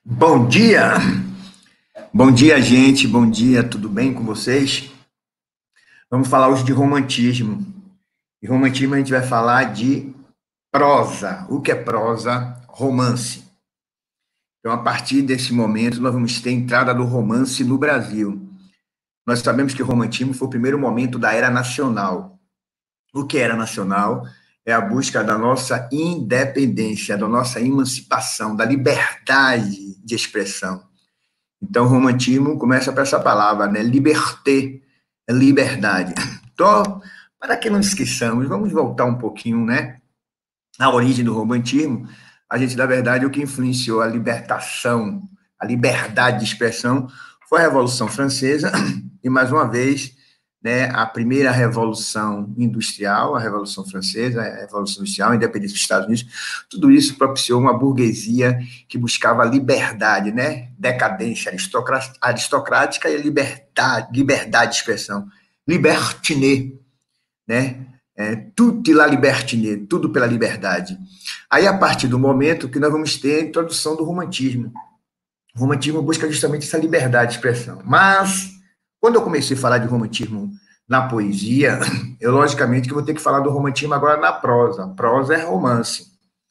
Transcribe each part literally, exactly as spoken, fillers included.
Bom dia! Bom dia, gente. Bom dia, tudo bem com vocês? Vamos falar hoje de romantismo. E romantismo a gente vai falar de prosa. O que é prosa? Romance. Então, a partir desse momento, nós vamos ter a entrada do romance no Brasil. Nós sabemos que o romantismo foi o primeiro momento da era nacional. O que é era nacional? É a busca da nossa independência, da nossa emancipação, da liberdade de expressão. Então, o romantismo começa por essa palavra, né? Liberté, liberdade. Então, para que não esqueçamos, vamos voltar um pouquinho, né? À origem do romantismo. A gente, na verdade, o que influenciou a libertação, a liberdade de expressão, foi a Revolução Francesa e, mais uma vez, né, a primeira Revolução Industrial, a Revolução Francesa, a Revolução Industrial, a independência dos Estados Unidos, tudo isso propiciou uma burguesia que buscava liberdade, né, decadência aristocrática e a liberdade, liberdade de expressão, libertiné, né, é, tudo la libertiné, tudo pela liberdade. Aí, a partir do momento que nós vamos ter a introdução do romantismo, o romantismo busca justamente essa liberdade de expressão, mas quando eu comecei a falar de romantismo na poesia, eu logicamente que vou ter que falar do romantismo agora na prosa. Prosa é romance.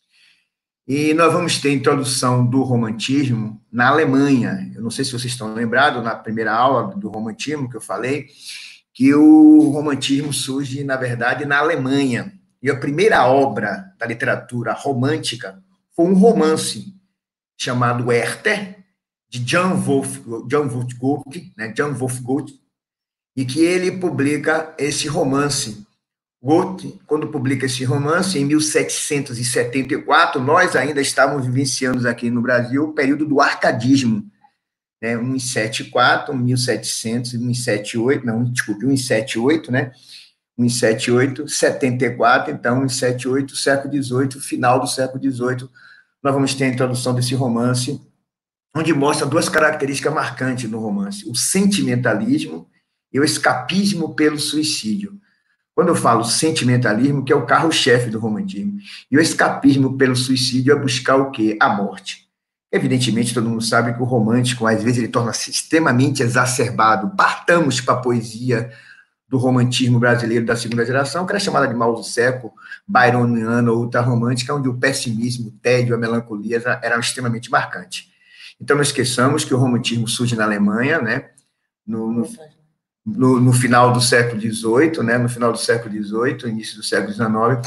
E nós vamos ter a introdução do romantismo na Alemanha. Eu não sei se vocês estão lembrados, na primeira aula do romantismo que eu falei, que o romantismo surge, na verdade, na Alemanha. E a primeira obra da literatura romântica foi um romance chamado Werther, de Jan Wolfgang, Jan Wolfgang, né, Jan Wolfgang, e que ele publica esse romance. Goethe, quando publica esse romance, em mil setecentos e setenta e quatro, nós ainda estávamos vivenciando aqui no Brasil o período do arcadismo, né, mil setecentos e setenta e quatro, mil e setecentos, mil e setenta e oito, não, desculpe, mil e setenta e oito, né, mil e setenta e oito, setenta e quatro, então, mil e setenta e oito, século dezoito, final do século dezoito, nós vamos ter a introdução desse romance, onde mostra duas características marcantes no romance, o sentimentalismo e o escapismo pelo suicídio. Quando eu falo sentimentalismo, que é o carro-chefe do romantismo, e o escapismo pelo suicídio é buscar o quê? A morte. Evidentemente, todo mundo sabe que o romântico, às vezes, ele torna-se extremamente exacerbado. Partamos para a poesia do romantismo brasileiro da segunda geração, que era chamada de mal do século, byroniana ou ultrarromântica, onde o pessimismo, o tédio, a melancolia eram extremamente marcantes. Então, não esqueçamos que o romantismo surge na Alemanha, né, no, no, no, no final do século dezoito, né, no final do século dezoito, início do século dezenove,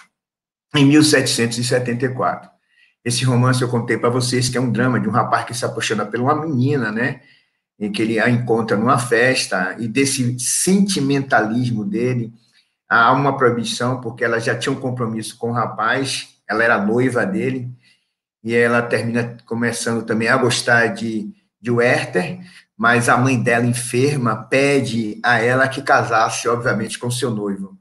em mil setecentos e setenta e quatro. Esse romance eu contei para vocês que é um drama de um rapaz que se apaixona por uma menina, né, em que ele a encontra numa festa, e desse sentimentalismo dele, há uma proibição, porque ela já tinha um compromisso com o rapaz, ela era noiva dele, e ela termina começando também a gostar de, de Werther, mas a mãe dela, enferma, pede a ela que casasse, obviamente, com seu noivo.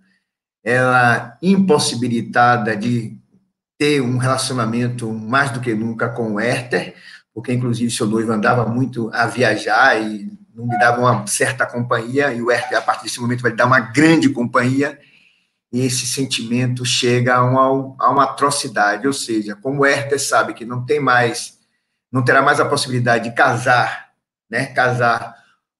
Ela, impossibilitada de ter um relacionamento mais do que nunca com Werther, porque, inclusive, seu noivo andava muito a viajar e não lhe dava uma certa companhia, e o Werther, a partir desse momento, vai lhe dar uma grande companhia, e esse sentimento chega a uma, a uma atrocidade, ou seja, como o Werther sabe que não tem mais, não terá mais a possibilidade de casar, né, casar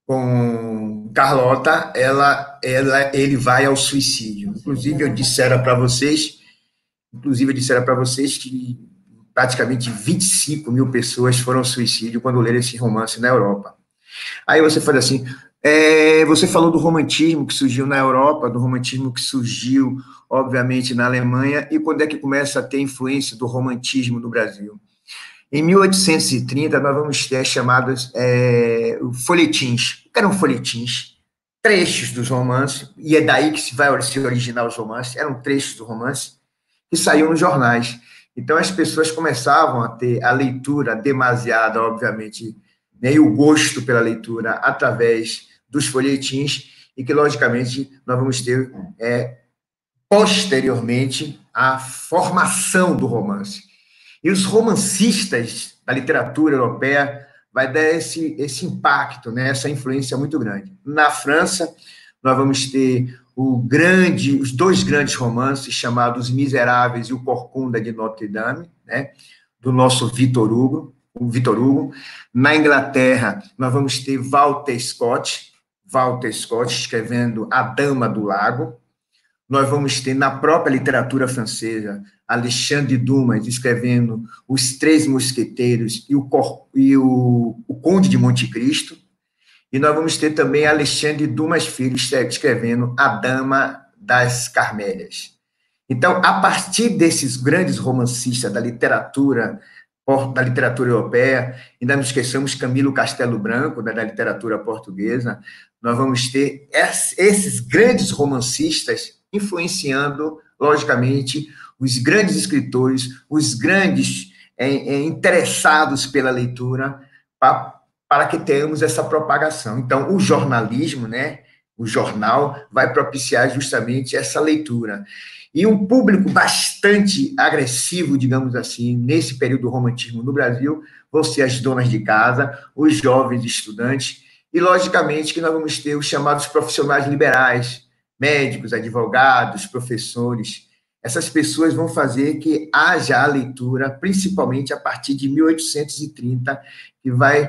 com Carlota, ela, ela, ele vai ao suicídio. Inclusive, eu dissera para vocês, inclusive eu dissera para vocês que praticamente vinte e cinco mil pessoas foram ao suicídio quando leram esse romance na Europa. Aí você fala assim, é, você falou do romantismo que surgiu na Europa, do romantismo que surgiu, obviamente, na Alemanha, e quando é que começa a ter influência do romantismo no Brasil? Em mil oitocentos e trinta, nós vamos ter as chamadas é, folhetins. O que eram folhetins? Trechos dos romances, e é daí que se vai se originar os romances, eram trechos do romance que saíam nos jornais. Então, as pessoas começavam a ter a leitura demasiada, obviamente, né, e o gosto pela leitura através dos folhetins, e que, logicamente, nós vamos ter, é, posteriormente, a formação do romance. E os romancistas da literatura europeia vai dar esse, esse impacto, né, essa influência muito grande. Na França, nós vamos ter o grande, os dois grandes romances chamados Os Miseráveis e o Corcunda de Notre Dame, né, do nosso Victor Hugo. o Victor Hugo. Na Inglaterra, nós vamos ter Walter Scott, Walter Scott escrevendo A Dama do Lago. Nós vamos ter, na própria literatura francesa, Alexandre Dumas escrevendo Os Três Mosqueteiros e o, e o, o Conde de Monte Cristo. E nós vamos ter também Alexandre Dumas Filho escrevendo A Dama das Carmélias. Então, a partir desses grandes romancistas da literatura, da literatura europeia, ainda não esqueçamos Camilo Castelo Branco, da, da literatura portuguesa, nós vamos ter esses grandes romancistas influenciando, logicamente, os grandes escritores, os grandes é, é, interessados pela leitura, pra, para que tenhamos essa propagação. Então, o jornalismo, né, o jornal, vai propiciar justamente essa leitura. E um público bastante agressivo, digamos assim, nesse período do romantismo no Brasil, vão ser as donas de casa, os jovens estudantes, e, logicamente, que nós vamos ter os chamados profissionais liberais, médicos, advogados, professores. Essas pessoas vão fazer que haja a leitura, principalmente a partir de mil oitocentos e trinta, que vai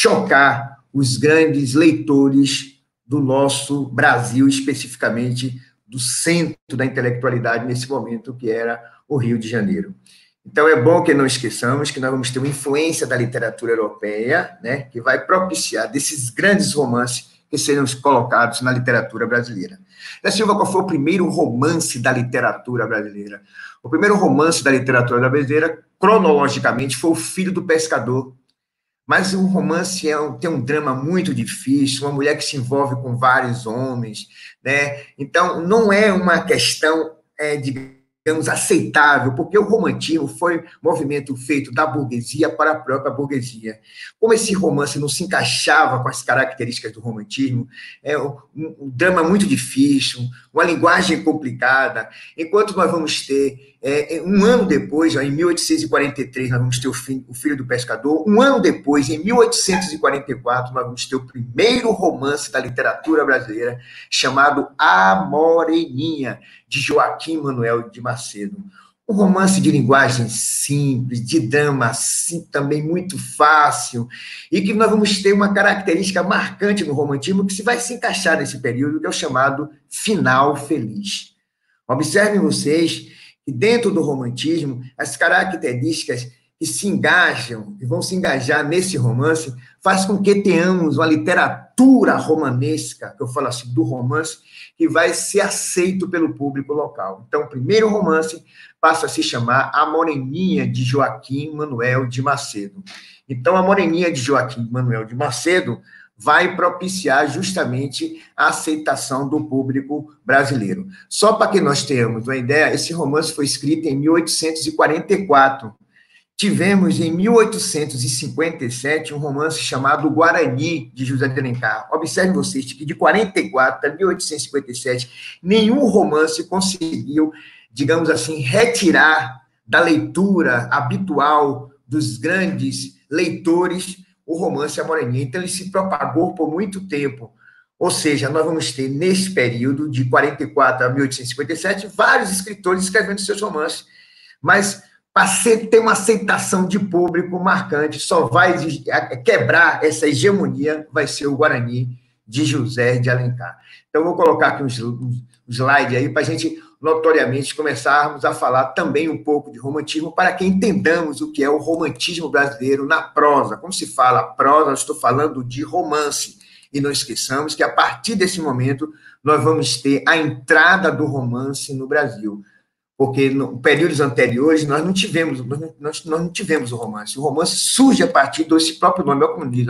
chocar os grandes leitores do nosso Brasil, especificamente do centro da intelectualidade nesse momento, que era o Rio de Janeiro. Então, é bom que não esqueçamos que nós vamos ter uma influência da literatura europeia, né, que vai propiciar desses grandes romances que serão colocados na literatura brasileira. Da Silva, qual foi o primeiro romance da literatura brasileira? O primeiro romance da literatura brasileira, cronologicamente, foi O Filho do Pescador. Mas o romance é um, tem um drama muito difícil, uma mulher que se envolve com vários homens, né? Então, não é uma questão, é, digamos, aceitável, porque o romantismo foi um movimento feito da burguesia para a própria burguesia. Como esse romance não se encaixava com as características do romantismo, é um, um drama muito difícil, uma linguagem complicada, enquanto nós vamos ter, é, um ano depois, ó, em mil oitocentos e quarenta e três, nós vamos ter o, fim, o Filho do Pescador, um ano depois, em mil oitocentos e quarenta e quatro, nós vamos ter o primeiro romance da literatura brasileira, chamado A Moreninha, de Joaquim Manuel de Macedo. Um romance de linguagem simples, de drama assim, também muito fácil, e que nós vamos ter uma característica marcante no romantismo que se vai se encaixar nesse período, que é o chamado final feliz. Observem vocês que dentro do romantismo, as características que se engajam, que vão se engajar nesse romance, faz com que tenhamos uma literatura romanesca, que eu falo assim, do romance, que vai ser aceito pelo público local. Então, o primeiro romance passa a se chamar A Moreninha, de Joaquim Manuel de Macedo. Então, A Moreninha, de Joaquim Manuel de Macedo, vai propiciar justamente a aceitação do público brasileiro. Só para que nós tenhamos uma ideia, esse romance foi escrito em mil oitocentos e quarenta e quatro. Tivemos, em mil oitocentos e cinquenta e sete, um romance chamado Guarani, de José de Alencar. Observem vocês que de quarenta e quatro a mil oitocentos e cinquenta e sete, nenhum romance conseguiu, digamos assim, retirar da leitura habitual dos grandes leitores o romance A Moreninha. Então, ele se propagou por muito tempo. Ou seja, nós vamos ter, nesse período, de quarenta e quatro a mil oitocentos e cinquenta e sete, vários escritores escrevendo seus romances. Mas, para ter uma aceitação de público marcante, só vai quebrar essa hegemonia, vai ser o Guarani, de José de Alencar. Então, vou colocar aqui um slide aí para a gente, notoriamente, começarmos a falar também um pouco de romantismo, para que entendamos o que é o romantismo brasileiro na prosa. Como se fala prosa, eu estou falando de romance. E não esqueçamos que, a partir desse momento, nós vamos ter a entrada do romance no Brasil. Porque, em períodos anteriores, nós não tivemos, nós, nós não tivemos o romance. O romance surge a partir desse próprio nome, olha como diz,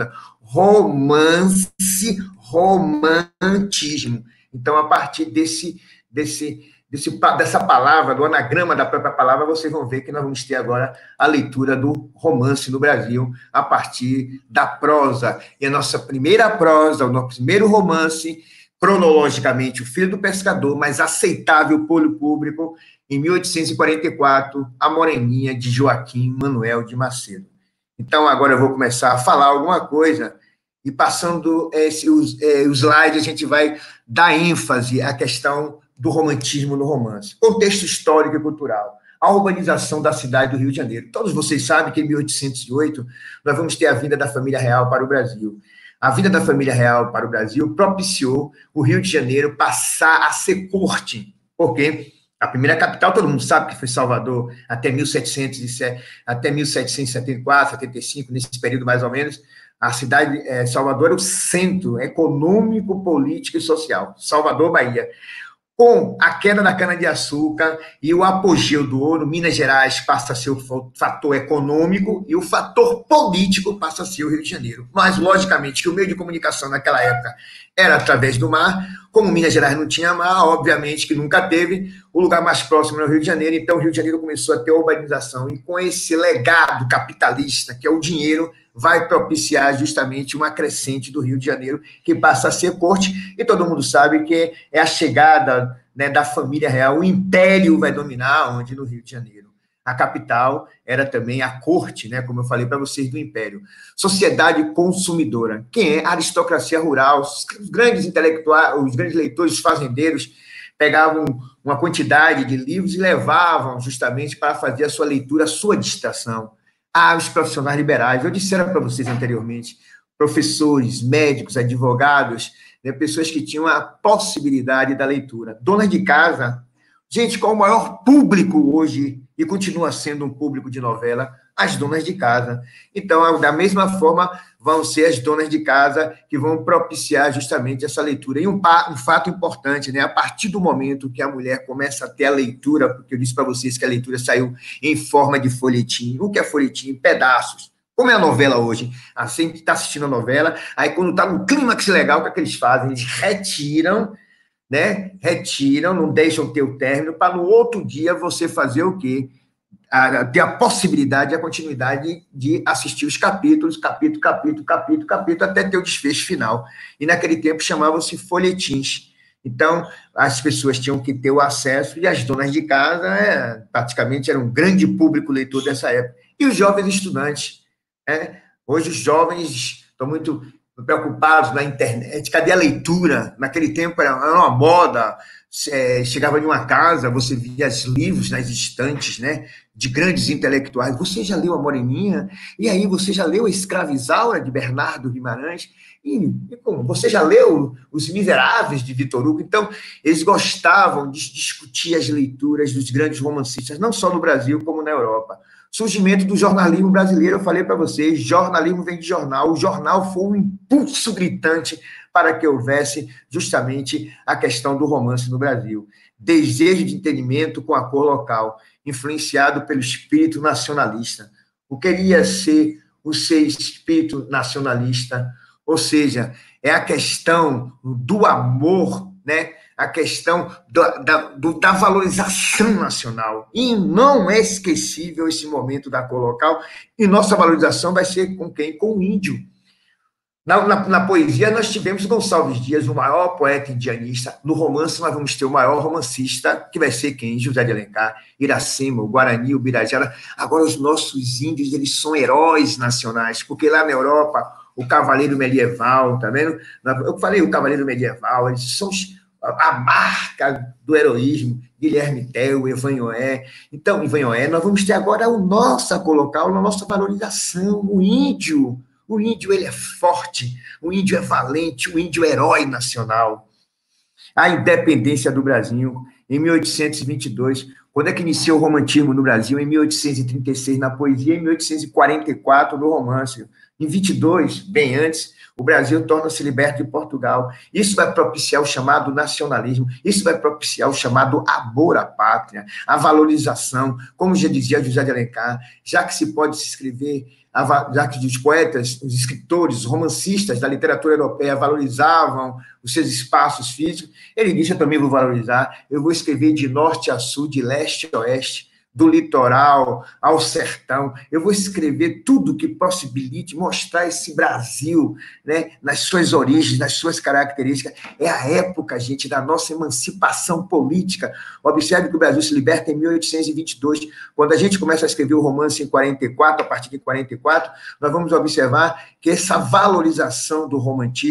romance, romantismo. Então, a partir desse, desse, desse, dessa palavra, do anagrama da própria palavra, vocês vão ver que nós vamos ter agora a leitura do romance no Brasil, a partir da prosa. E a nossa primeira prosa, o nosso primeiro romance, cronologicamente, O Filho do Pescador, mas aceitável pelo público, em mil oitocentos e quarenta e quatro, A Moreninha, de Joaquim Manuel de Macedo. Então, agora eu vou começar a falar alguma coisa, e passando esse, os, é, os slides, a gente vai dar ênfase à questão do romantismo no romance. Contexto histórico e cultural. a urbanização da cidade do Rio de Janeiro. Todos vocês sabem que em mil oitocentos e oito nós vamos ter a vinda da família real para o Brasil. A vinda da família real para o Brasil propiciou o Rio de Janeiro passar a ser corte. Por quê? A primeira capital, todo mundo sabe que foi Salvador, até mil setecentos e sete, até mil setecentos e setenta e quatro, setenta e cinco, nesse período mais ou menos, a cidade, é, Salvador era o centro econômico, político e social. Salvador, Bahia. Com a queda da cana-de-açúcar e o apogeu do ouro, Minas Gerais passa a ser o fator econômico e o fator político passa a ser o Rio de Janeiro. Mas, logicamente, que o meio de comunicação naquela época era através do mar. Como Minas Gerais não tinha mar, obviamente que nunca teve, o lugar mais próximo era o Rio de Janeiro, então o Rio de Janeiro começou a ter urbanização. E com esse legado capitalista, que é o dinheiro, vai propiciar justamente uma crescente do Rio de Janeiro, que passa a ser corte, e todo mundo sabe que é a chegada, né, da família real, o império vai dominar onde? No Rio de Janeiro. A capital era também a corte, né, como eu falei para vocês, do império. Sociedade consumidora. Quem é? A aristocracia rural, os grandes intelectuais, os grandes leitores, os fazendeiros, pegavam uma quantidade de livros e levavam justamente para fazer a sua leitura, a sua distração. Ah, os profissionais liberais, eu disse para vocês anteriormente, professores, médicos, advogados, né, pessoas que tinham a possibilidade da leitura. Donas de casa, gente, qual o maior público hoje, e continua sendo um público de novela? As donas de casa. Então, da mesma forma, vão ser as donas de casa que vão propiciar justamente essa leitura. E um, um fato importante, né? A partir do momento que a mulher começa a ter a leitura, porque eu disse para vocês que a leitura saiu em forma de folhetim. O que é folhetim? Pedaços. Como é a novela hoje? Assim, está assistindo a novela, aí quando está no clímax legal, o que é que eles fazem? Eles retiram, né? Retiram, não deixam ter o término, para no outro dia você fazer o quê? A, ter a possibilidade, a continuidade de assistir os capítulos, capítulo, capítulo, capítulo, capítulo, até ter o desfecho final. E naquele tempo chamavam-se folhetins. Então, as pessoas tinham que ter o acesso, e as donas de casa, é, praticamente, eram um grande público leitor dessa época. E os jovens estudantes. Né? Hoje os jovens estão muito preocupados na internet. Cadê a leitura? Naquele tempo era uma moda. É, chegava em uma casa, você via os livros nas estantes, né, de grandes intelectuais. Você já leu A Moreninha? E aí, você já leu A Escravizaura, de Bernardo Guimarães? E, e como? Você já leu Os Miseráveis, de Victor Hugo? Então, eles gostavam de discutir as leituras dos grandes romancistas, não só no Brasil, como na Europa. Surgimento do jornalismo brasileiro, eu falei para vocês, jornalismo vem de jornal, o jornal foi um impulso gritante para que houvesse justamente a questão do romance no Brasil. Desejo de entendimento com a cor local, influenciado pelo espírito nacionalista. O que queria ser o seu espírito nacionalista, ou seja, é a questão do amor, né? A questão da, da, da valorização nacional. E não é esquecível esse momento da cor local, e nossa valorização vai ser com quem? Com o índio. Na, na, na poesia, nós tivemos Gonçalves Dias, o maior poeta indianista. No romance, nós vamos ter o maior romancista, que vai ser quem? José de Alencar, Iracema, o Guarani, o Birajara. Agora, os nossos índios, eles são heróis nacionais, porque lá na Europa, o cavaleiro medieval, tá vendo? Eu falei o cavaleiro medieval, eles são a marca do heroísmo, Guilherme Tell, Evanhoé. Então, Evanhoé, nós vamos ter agora o nosso colocar, a nossa valorização, o índio. O índio, ele é forte, o índio é valente, o índio é herói nacional. A independência do Brasil, em mil oitocentos e vinte e dois, quando é que iniciou o romantismo no Brasil? Em mil oitocentos e trinta e seis, na poesia, em mil oitocentos e quarenta e quatro, no romance. Em vinte e dois, bem antes, o Brasil torna-se liberto de Portugal. Isso vai propiciar o chamado nacionalismo, isso vai propiciar o chamado amor à pátria, a valorização, como já dizia José de Alencar, já que se pode se escrever, já que os poetas, os escritores, os romancistas da literatura europeia valorizavam os seus espaços físicos, ele disse: eu também vou valorizar, eu vou escrever de norte a sul, de leste a oeste, do litoral ao sertão, eu vou escrever tudo que possibilite mostrar esse Brasil, né, nas suas origens, nas suas características. É a época, gente, da nossa emancipação política. Observe que o Brasil se liberta em mil oitocentos e vinte e dois. Quando a gente começa a escrever o romance em quarenta e quatro, a partir de quarenta e quatro, nós vamos observar que essa valorização do romantismo, né,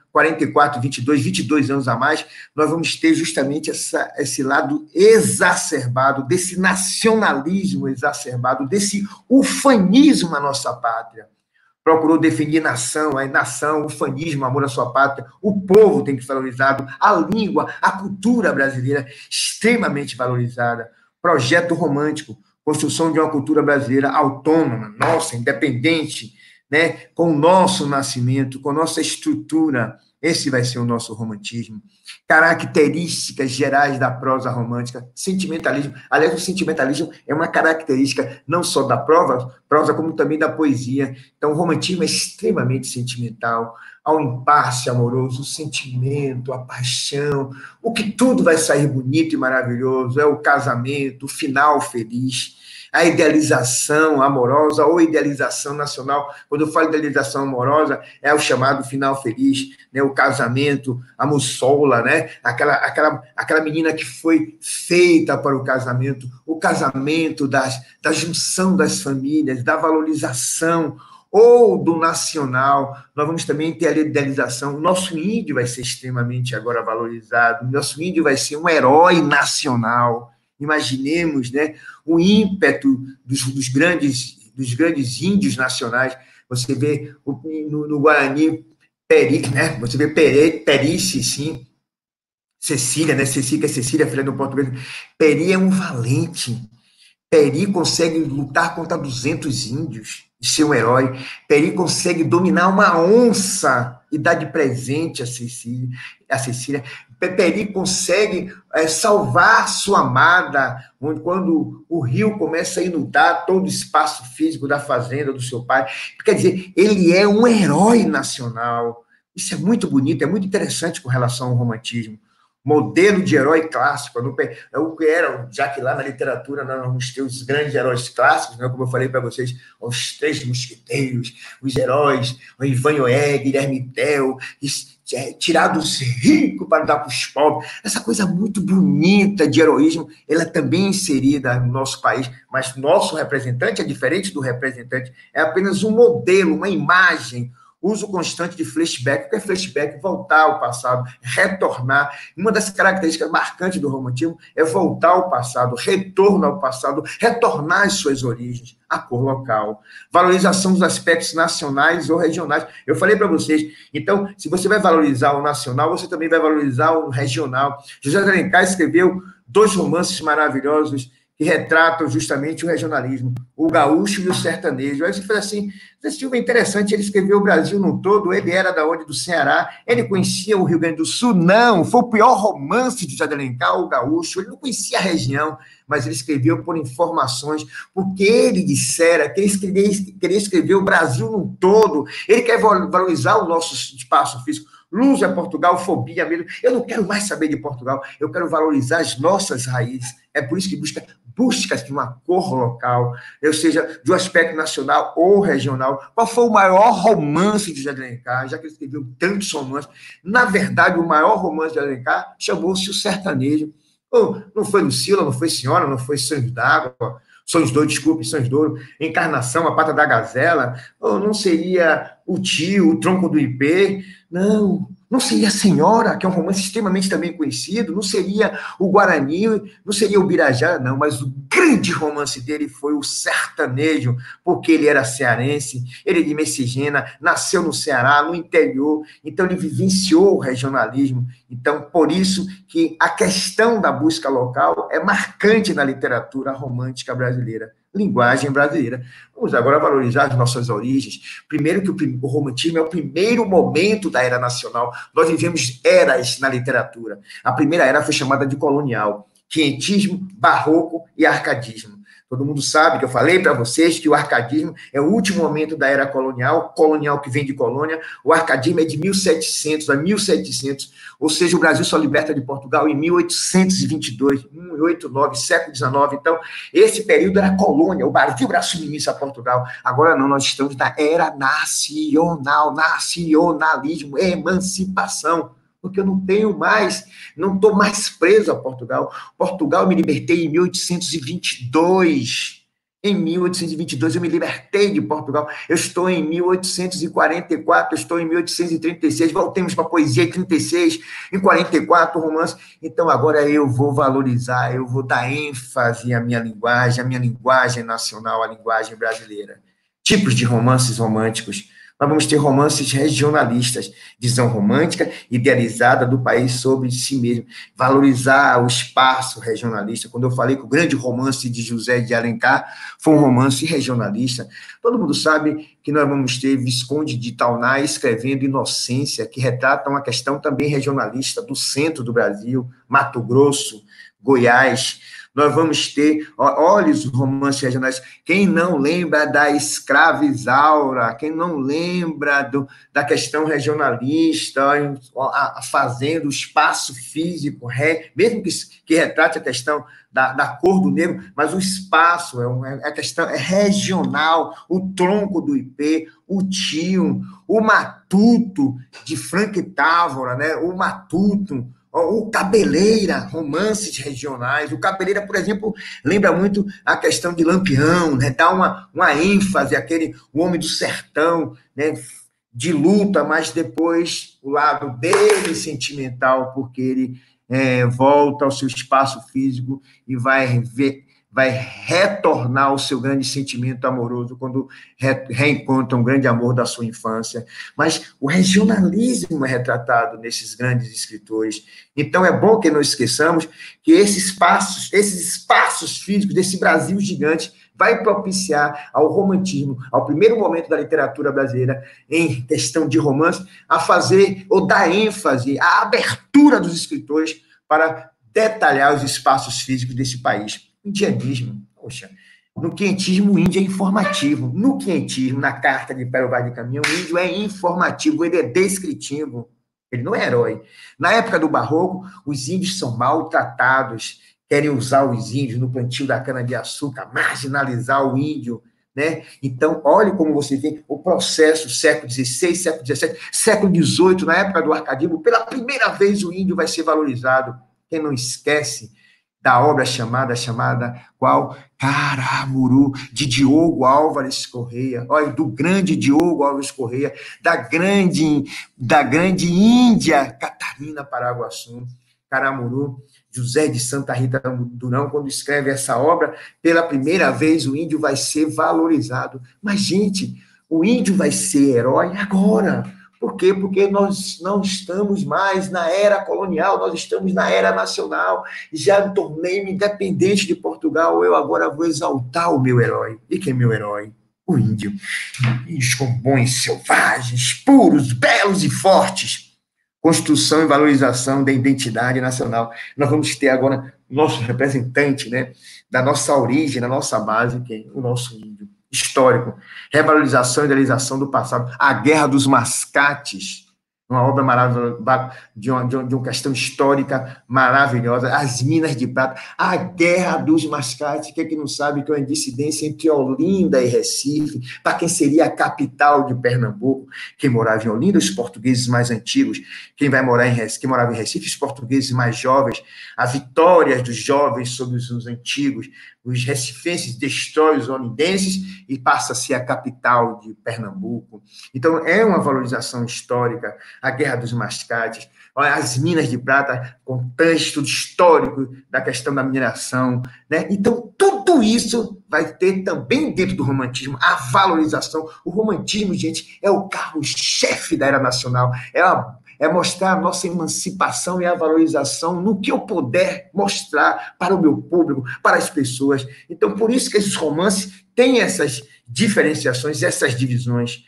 quarenta e quatro, vinte e dois, vinte e dois anos a mais, nós vamos ter justamente essa, esse lado exacerbado, desse nacionalismo exacerbado, desse ufanismo à nossa pátria. Procurou definir nação, a nação, o fanismo, amor à sua pátria, o povo tem que ser valorizado, a língua, a cultura brasileira extremamente valorizada, projeto romântico, construção de uma cultura brasileira autônoma, nossa, independente, né, com o nosso nascimento, com a nossa estrutura. Esse vai ser o nosso romantismo. Características gerais da prosa romântica, sentimentalismo. Aliás, o sentimentalismo é uma característica não só da prosa, prosa como também da poesia. Então, o romantismo é extremamente sentimental, ao impasse amoroso, o sentimento, a paixão, o que tudo vai sair bonito e maravilhoso, é o casamento, o final feliz, a idealização amorosa ou idealização nacional. Quando eu falo idealização amorosa, é o chamado final feliz, né? O casamento, a moçola, né? aquela, aquela, aquela menina que foi feita para o casamento, o casamento das, da junção das famílias, da valorização ou do nacional. Nós vamos também ter a idealização. O nosso índio vai ser extremamente agora valorizado, o nosso índio vai ser um herói nacional. Imaginemos, né, o ímpeto dos, dos, grandes, dos grandes índios nacionais. Você vê no, no Guarani, Peri, né? Você vê Peri, Perice, sim, Cecília, né? Cecília, que é Cecília, filha do português. Peri é um valente. Peri consegue lutar contra duzentos índios e ser um herói. Peri consegue dominar uma onça e dar de presente a Cecília. A Cecília. Peri consegue é, salvar sua amada, onde, quando o rio começa a inundar todo o espaço físico da fazenda do seu pai. Quer dizer, ele é um herói nacional. Isso é muito bonito, é muito interessante com relação ao romantismo. Modelo de herói clássico, é o que era, já que lá na literatura nós vamos ter os grandes heróis clássicos, né, como eu falei para vocês, os Três Mosqueteiros, os heróis, o Ivan Oé, Guilherme Tell, tirados ricos para dar para os pobres, essa coisa muito bonita de heroísmo, ela também é inserida no nosso país, mas nosso representante é diferente do representante, é apenas um modelo, uma imagem, uso constante de flashback. O que é flashback? Voltar ao passado, retornar. Uma das características marcantes do romantismo é voltar ao passado, retorno ao passado, retornar às suas origens, a cor local, valorização dos aspectos nacionais ou regionais. Eu falei para vocês, então, se você vai valorizar o nacional, você também vai valorizar o regional. José de Alencar escreveu dois romances maravilhosos que retratam justamente o regionalismo, o gaúcho e o sertanejo. Aí você fala assim, esse filme é interessante, ele escreveu o Brasil no todo, ele era da onde? Do Ceará, ele conhecia o Rio Grande do Sul? Não, foi o pior romance de José de Alencar, o gaúcho, ele não conhecia a região, mas ele escreveu por informações, porque ele dissera que ele escrevia, queria escrever o Brasil no todo, ele quer valorizar o nosso espaço físico. Luz é Portugal, fobia mesmo. Eu não quero mais saber de Portugal, eu quero valorizar as nossas raízes. É por isso que busca busca de uma cor local, ou seja, de um aspecto nacional ou regional. Qual foi o maior romance de José de Alencar, já que ele escreveu tantos romances? Na verdade, o maior romance de Alencar chamou-se O Sertanejo. Oh, não foi Lucila, não foi Senhora, não foi Sonhos d'Água, Sonhos d'Ouro, desculpe, Sonhos d'Ouro, Encarnação, A Pata da Gazela, ou não seria O Tio, O Tronco do Ipê, não, não seria A Senhora, que é um romance extremamente também conhecido, não seria o Guarani, não seria o Birajara, não, mas o grande romance dele foi O Sertanejo, porque ele era cearense, ele é de Messejana, nasceu no Ceará, no interior, então ele vivenciou o regionalismo, então por isso que a questão da busca local é marcante na literatura romântica brasileira, linguagem brasileira. Vamos agora valorizar as nossas origens. Primeiro que o, o romantismo é o primeiro momento da era nacional. Nós vivemos eras na literatura. A primeira era foi chamada de colonial, quinhentismo, barroco e arcadismo. Todo mundo sabe que eu falei para vocês que o arcadismo é o último momento da era colonial, colonial que vem de colônia. O arcadismo é de mil e setecentos a mil e setecentos, ou seja, o Brasil só liberta de Portugal em mil oitocentos e vinte e dois, mil oitocentos e oitenta e nove, século dezenove. Então, esse período era colônia, o Brasil era submisso a Portugal. Agora não, nós estamos na era nacional, nacionalismo, emancipação. Porque eu não tenho mais, não estou mais preso a Portugal. Portugal eu me libertei em mil oitocentos e vinte e dois. Em mil oitocentos e vinte e dois, eu me libertei de Portugal. Eu estou em mil oitocentos e quarenta e quatro, eu estou em mil oitocentos e trinta e seis. Voltemos para a poesia em trinta e seis, em quarenta e quatro, romance. Então, agora eu vou valorizar, eu vou dar ênfase à minha linguagem, à minha linguagem nacional, à linguagem brasileira. Tipos de romances românticos. Nós vamos ter romances regionalistas, visão romântica idealizada do país sobre si mesmo, valorizar o espaço regionalista. Quando eu falei que o grande romance de José de Alencar foi um romance regionalista, todo mundo sabe que nós vamos ter Visconde de Tauná escrevendo Inocência, que retrata uma questão também regionalista do centro do Brasil, Mato Grosso, Goiás. Nós vamos ter, olha os romances regionais, quem não lembra da Escrava Isaura, quem não lembra do, da questão regionalista, a, a fazenda, o espaço físico, re, mesmo que, que retrate a questão da, da cor do negro, mas o espaço, é, uma, é a questão é regional, o tronco do ipê, o tio, o matuto de Frank Távora, né? O matuto, o Cabeleira, romances regionais. O Cabeleira, por exemplo, lembra muito a questão de Lampião, né? Dá uma, uma ênfase àquele o homem do sertão, né? De luta, mas depois o lado dele sentimental, porque ele é, volta ao seu espaço físico e vai ver, vai retornar ao seu grande sentimento amoroso quando re, reencontra um grande amor da sua infância. Mas o regionalismo é retratado nesses grandes escritores. Então, é bom que não esqueçamos que esses espaços, esses espaços físicos desse Brasil gigante vai propiciar ao romantismo, ao primeiro momento da literatura brasileira, em questão de romance, a fazer ou dar ênfase à abertura dos escritores para detalhar os espaços físicos desse país. Indianismo, poxa, no quentismo o índio é informativo, no quentismo, na carta de Pérola Vaz de Caminha, o índio é informativo, ele é descritivo, ele não é herói. Na época do Barroco, os índios são maltratados, querem usar os índios no plantio da cana-de-açúcar, marginalizar o índio, né? Então, olhe como você vê o processo, século dezesseis, século dezessete, século dezoito, na época do arcadismo, pela primeira vez o índio vai ser valorizado. Quem não esquece da obra chamada, chamada qual? Caramuru, de Diogo Álvares Correia, olha, do grande Diogo Álvares Correia, da grande, da grande Índia, Catarina Paraguaçu, Caramuru. José de Santa Rita Durão, quando escreve essa obra, pela primeira vez o índio vai ser valorizado. Mas, gente, o índio vai ser herói agora. Por quê? Porque nós não estamos mais na era colonial, nós estamos na era nacional. Já tornei-me independente de Portugal, eu agora vou exaltar o meu herói. E quem é meu herói? O índio. Índios com bons, selvagens, puros, belos e fortes. Construção e valorização da identidade nacional. Nós vamos ter agora nosso representante, né, da nossa origem, da nossa base, que é o nosso índio histórico. Revalorização e idealização do passado. A Guerra dos Mascates, uma obra maravilhosa, de uma, de uma questão histórica maravilhosa. As Minas de Prata. A Guerra dos Mascates, que é que não sabe que é uma dissidência entre Olinda e Recife, para quem seria a capital de Pernambuco. Quem morava em Olinda, os portugueses mais antigos. Quem vai morar em Recife, quem morava em Recife, os portugueses mais jovens. As vitórias dos jovens sobre os, os antigos. Os recifenses destroem os olindenses e passa a ser a capital de Pernambuco. Então, é uma valorização histórica, a Guerra dos Mascates, as Minas de Prata, contexto histórico da questão da mineração, né? Então, tudo isso vai ter também dentro do romantismo a valorização. O romantismo, gente, é o carro-chefe da era nacional, é a é mostrar a nossa emancipação e a valorização no que eu puder mostrar para o meu público, para as pessoas. Então, por isso que esses romances têm essas diferenciações, essas divisões,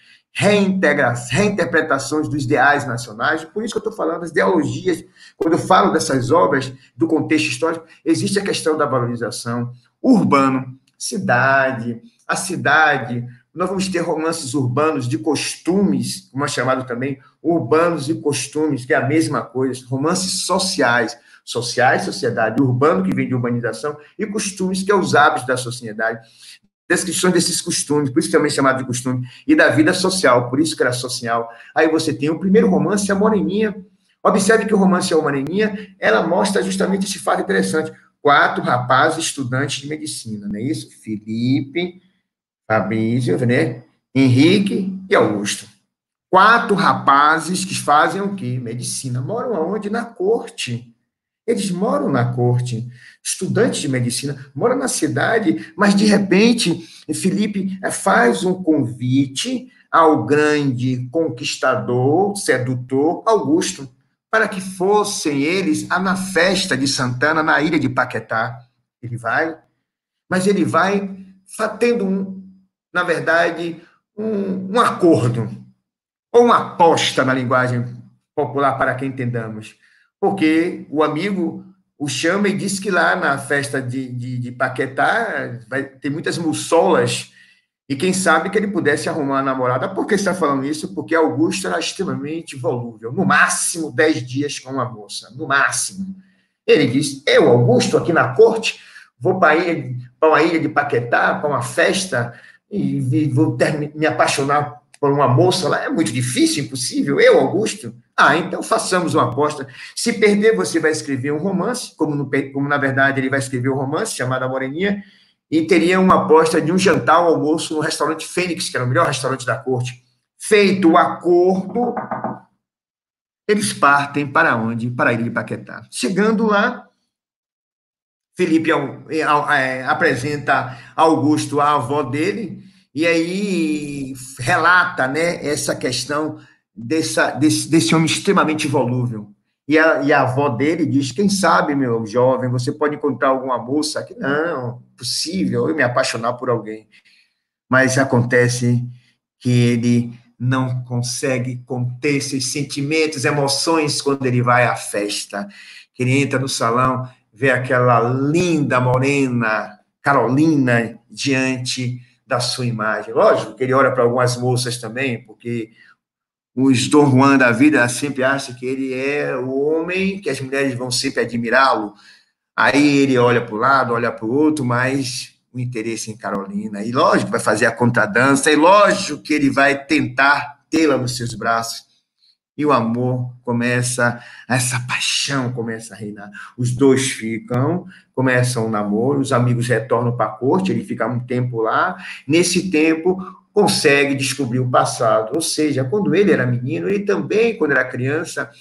reinterpretações dos ideais nacionais. Por isso que eu estou falando das ideologias. Quando eu falo dessas obras, do contexto histórico, existe a questão da valorização urbano, cidade, a cidade. Nós vamos ter romances urbanos de costumes, como é chamado também, urbanos e costumes, que é a mesma coisa, romances sociais, sociais, sociedade, urbano, que vem de urbanização, e costumes, que é os hábitos da sociedade, descrições desses costumes, por isso também é chamado de costume, e da vida social, por isso que era social. Aí você tem o primeiro romance, a Moreninha. Observe que o romance A Moreninha, ela mostra justamente esse fato interessante. quatro rapazes estudantes de medicina, não é isso? Felipe, Fabrício, né? Henrique e Augusto. Quatro rapazes que fazem o quê? Medicina. Moram aonde? Na corte. Eles moram na corte. Estudantes de medicina moram na cidade, mas de repente Felipe faz um convite ao grande conquistador, sedutor Augusto, para que fossem eles na festa de Santana, na ilha de Paquetá. Ele vai, mas ele vai tendo, um, na verdade, um, um acordo, ou uma aposta na linguagem popular, para que entendamos. Porque o amigo o chama e diz que lá na festa de, de, de Paquetá vai ter muitas mussolas, e quem sabe que ele pudesse arrumar uma namorada. Por que está falando isso? Porque Augusto era extremamente volúvel, no máximo dez dias com uma moça, no máximo. Ele diz, eu, Augusto, aqui na corte, vou para uma ilha de Paquetá, para uma festa, e vou ter, me apaixonar por uma moça lá, é muito difícil, impossível. Eu, Augusto? Ah, então façamos uma aposta. Se perder, você vai escrever um romance, como, no, como na verdade ele vai escrever um romance chamado A Moreninha, e teria uma aposta de um jantar ou almoço no restaurante Fênix, que era o melhor restaurante da corte. Feito o acordo, eles partem para onde? Para a ilha de Paquetá. Chegando lá, Felipe é, é, apresenta Augusto à avó dele, e aí relata, né, essa questão dessa, desse, desse homem extremamente volúvel. E a, e a avó dele diz, quem sabe, meu jovem, você pode encontrar alguma moça que não, possível, eu me apaixonar por alguém. Mas acontece que ele não consegue conter seus sentimentos, emoções, quando ele vai à festa. Que ele entra no salão, vê aquela linda morena, Carolina, diante da sua imagem. Lógico que ele olha para algumas moças também, porque os Dom Juan da vida sempre acham que ele é o homem que as mulheres vão sempre admirá-lo. Aí ele olha para o lado, olha para o outro, mas o interesse em Carolina. E lógico que vai fazer a contradança, e lógico que ele vai tentar tê-la nos seus braços. E o amor começa, essa paixão começa a reinar. Os dois ficam, começam o namoro, os amigos retornam para a corte, ele fica um tempo lá. Nesse tempo, consegue descobrir o passado. Ou seja, quando ele era menino, ele também, quando era criança,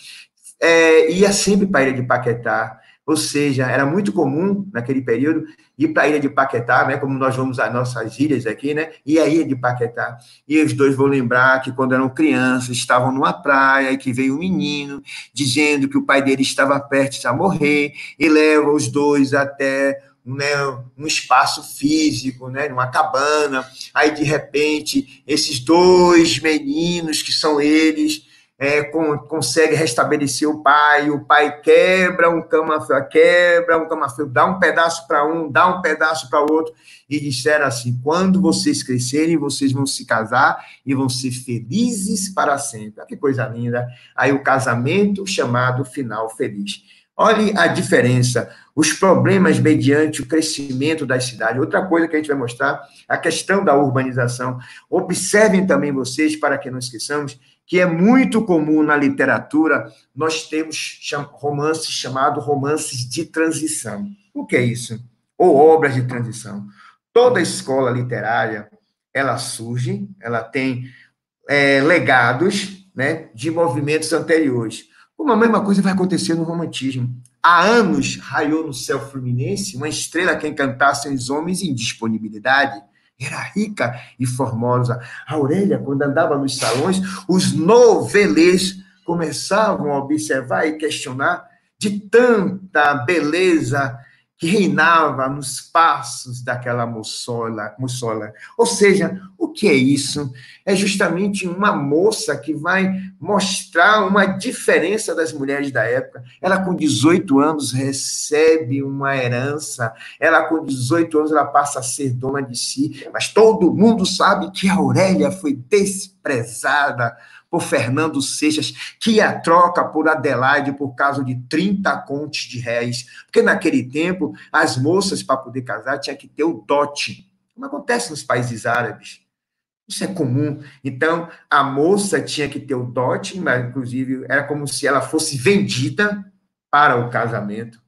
é, ia sempre para a ilha de Paquetá. Ou seja, era muito comum, naquele período, ir para a ilha de Paquetá, né, como nós vamos às nossas ilhas aqui, né, e a ilha de Paquetá. E os dois vão lembrar que, quando eram crianças, estavam numa praia, e que veio um menino dizendo que o pai dele estava prestes a morrer, e leva os dois até, né, um espaço físico, né, numa cabana. Aí, de repente, esses dois meninos, que são eles, É, com, consegue restabelecer o pai, o pai quebra um camafeu, quebra um camafeu, dá um pedaço para um, dá um pedaço para o outro, e disseram assim, quando vocês crescerem, vocês vão se casar e vão ser felizes para sempre. Que coisa linda. Aí o casamento chamado final feliz. Olhe a diferença, os problemas mediante o crescimento das cidades. Outra coisa que a gente vai mostrar, a questão da urbanização. Observem também vocês, para que não esqueçamos, que é muito comum na literatura, nós temos romances chamados romances de transição. O que é isso? Ou obras de transição. Toda escola literária, ela surge, ela tem é, legados, né, de movimentos anteriores. Como a mesma coisa vai acontecer no romantismo. Há anos raiou no céu fluminense uma estrela que encantasse os homens em disponibilidade. Era rica e formosa. A Aurélia, quando andava nos salões, os novelês começavam a observar e questionar de tanta beleza que reinava nos passos daquela moçola, moçola. Ou seja, o que é isso? É justamente uma moça que vai mostrar uma diferença das mulheres da época. Ela, com dezoito anos, recebe uma herança. Ela, com dezoito anos, ela passa a ser dona de si. Mas todo mundo sabe que a Aurélia foi desprezada por Fernando Seixas, que a troca por Adelaide por causa de trinta contos de réis. Porque naquele tempo, as moças, para poder casar, tinham que ter o dote, como acontece nos países árabes. Isso é comum. Então, a moça tinha que ter o dote, mas, inclusive, era como se ela fosse vendida para o casamento.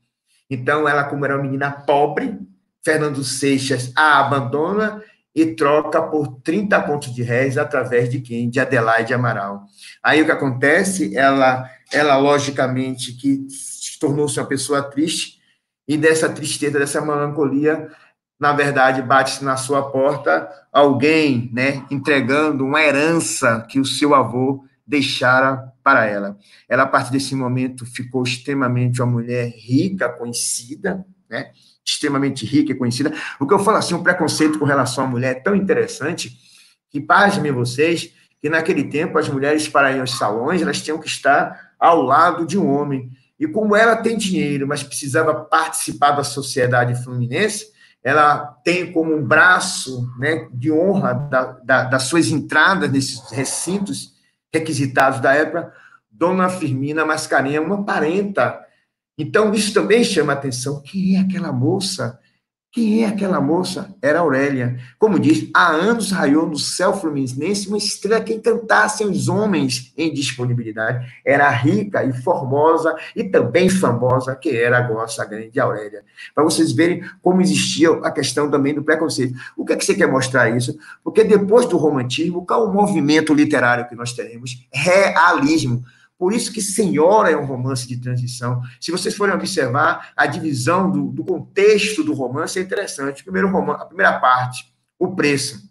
Então, ela, como era uma menina pobre, Fernando Seixas a abandona e troca por trinta contos de réis através de quem? De Adelaide Amaral. Aí o que acontece? Ela, ela logicamente, que tornou-se uma pessoa triste, e dessa tristeza, dessa melancolia, na verdade, bate na sua porta alguém, né, entregando uma herança que o seu avô deixara para ela. Ela, a partir desse momento, ficou extremamente uma mulher rica, conhecida, né, extremamente rica e conhecida. O que eu falo assim, um preconceito com relação à mulher é tão interessante que, pasmem vocês, que naquele tempo as mulheres, para ir aos salões, elas tinham que estar ao lado de um homem. E como ela tem dinheiro, mas precisava participar da sociedade fluminense, ela tem como um braço, né, de honra da, da, das suas entradas nesses recintos requisitados da época, Dona Firmina Mascarenhas, uma parenta. Então, isso também chama a atenção. Quem é aquela moça? Quem é aquela moça? Era Aurélia. Como diz, há anos raiou no céu fluminense uma estrela que encantasse os homens em disponibilidade. Era rica e formosa e também famosa, que era a nossa grande Aurélia. Para vocês verem como existia a questão também do preconceito. O que é que você quer mostrar isso? Porque depois do romantismo, qual é o movimento literário que nós teremos? Realismo. Por isso que Senhora é um romance de transição. Se vocês forem observar, a divisão do, do contexto do romance é interessante. Primeiro romance, a primeira parte, o preço,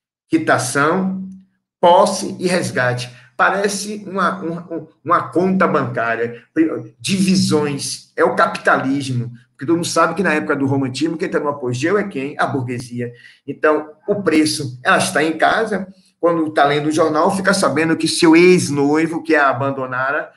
quitação, posse e resgate. Parece uma, uma, uma conta bancária. Divisões, é o capitalismo. Porque todo mundo sabe que na época do romantismo, quem está no apogeu é quem? A burguesia. Então, o preço, ela está em casa, quando está lendo o jornal, fica sabendo que seu ex-noivo, que a abandonara,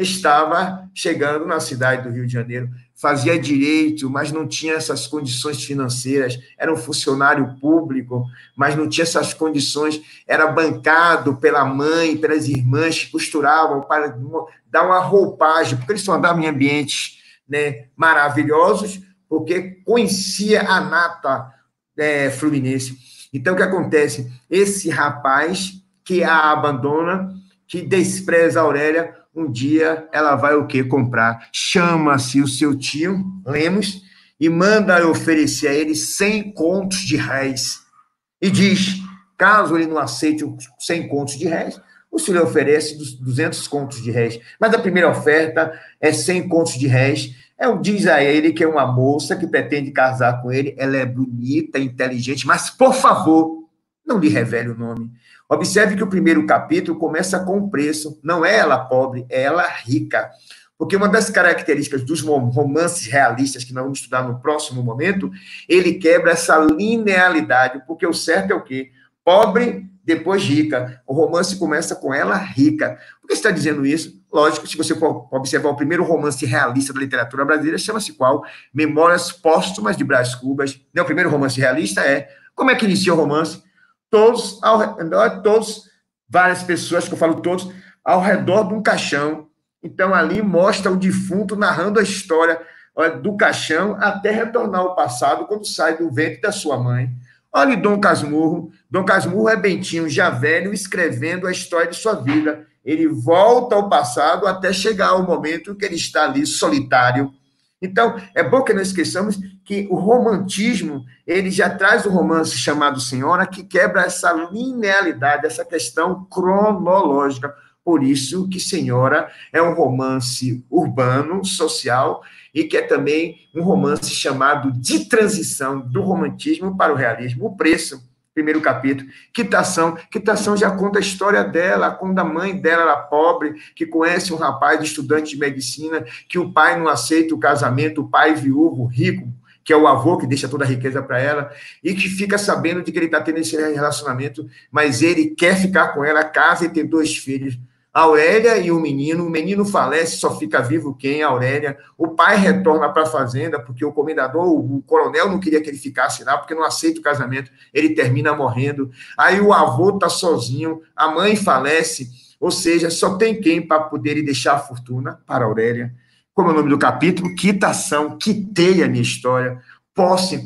estava chegando na cidade do Rio de Janeiro, fazia direito, mas não tinha essas condições financeiras, era um funcionário público, mas não tinha essas condições, era bancado pela mãe, pelas irmãs que costuravam para dar uma roupagem, porque eles só andavam em ambientes, né, maravilhosos, porque conhecia a nata é, fluminense. Então, o que acontece? Esse rapaz que a abandona, que despreza a Aurélia, um dia ela vai o quê? Comprar. Chama-se o seu tio, Lemos, e manda oferecer a ele cem contos de réis. E diz, caso ele não aceite os cem contos de réis, o senhor lhe oferece duzentos contos de réis. Mas a primeira oferta é cem contos de réis. É, diz a ele que é uma moça que pretende casar com ele, ela é bonita, inteligente, mas, por favor, não lhe revele o nome. Observe que o primeiro capítulo começa com o preço, não é ela pobre, é ela rica. Porque uma das características dos romances realistas, que nós vamos estudar no próximo momento, ele quebra essa linealidade, porque o certo é o quê? Pobre, depois rica. O romance começa com ela rica. Por que você está dizendo isso? Lógico, se você for observar o primeiro romance realista da literatura brasileira, chama-se qual? Memórias Póstumas de Brás Cubas. Não, o primeiro romance realista é... Como é que inicia o romance? Todos, ao redor, todos, várias pessoas, que eu falo todos, ao redor de um caixão. Então, ali mostra o defunto narrando a história do caixão até retornar ao passado, quando sai do ventre da sua mãe. Olha Dom Casmurro. Dom Casmurro é Bentinho, já velho, escrevendo a história de sua vida. Ele volta ao passado até chegar ao momento que ele está ali solitário. Então, é bom que não esqueçamos que o romantismo, ele já traz um romance chamado Senhora, que quebra essa linealidade, essa questão cronológica. Por isso que Senhora é um romance urbano, social, e que é também um romance chamado de transição do romantismo para o realismo. O preço, primeiro capítulo, quitação. Quitação já conta a história dela, quando a mãe dela era pobre, que conhece um rapaz estudante de medicina, que o pai não aceita o casamento, o pai viúvo, rico, que é o avô que deixa toda a riqueza para ela, e que fica sabendo de que ele está tendo esse relacionamento, mas ele quer ficar com ela, casa e ter dois filhos. A Aurélia e o menino, o menino falece, só fica vivo quem? A Aurélia. O pai retorna para a fazenda, porque o comendador, o coronel, não queria que ele ficasse lá, porque não aceita o casamento, ele termina morrendo. Aí o avô está sozinho, a mãe falece, ou seja, só tem quem para poder deixar a fortuna para a Aurélia. Como é o nome do capítulo? Quitação, quitei a minha história. Posse,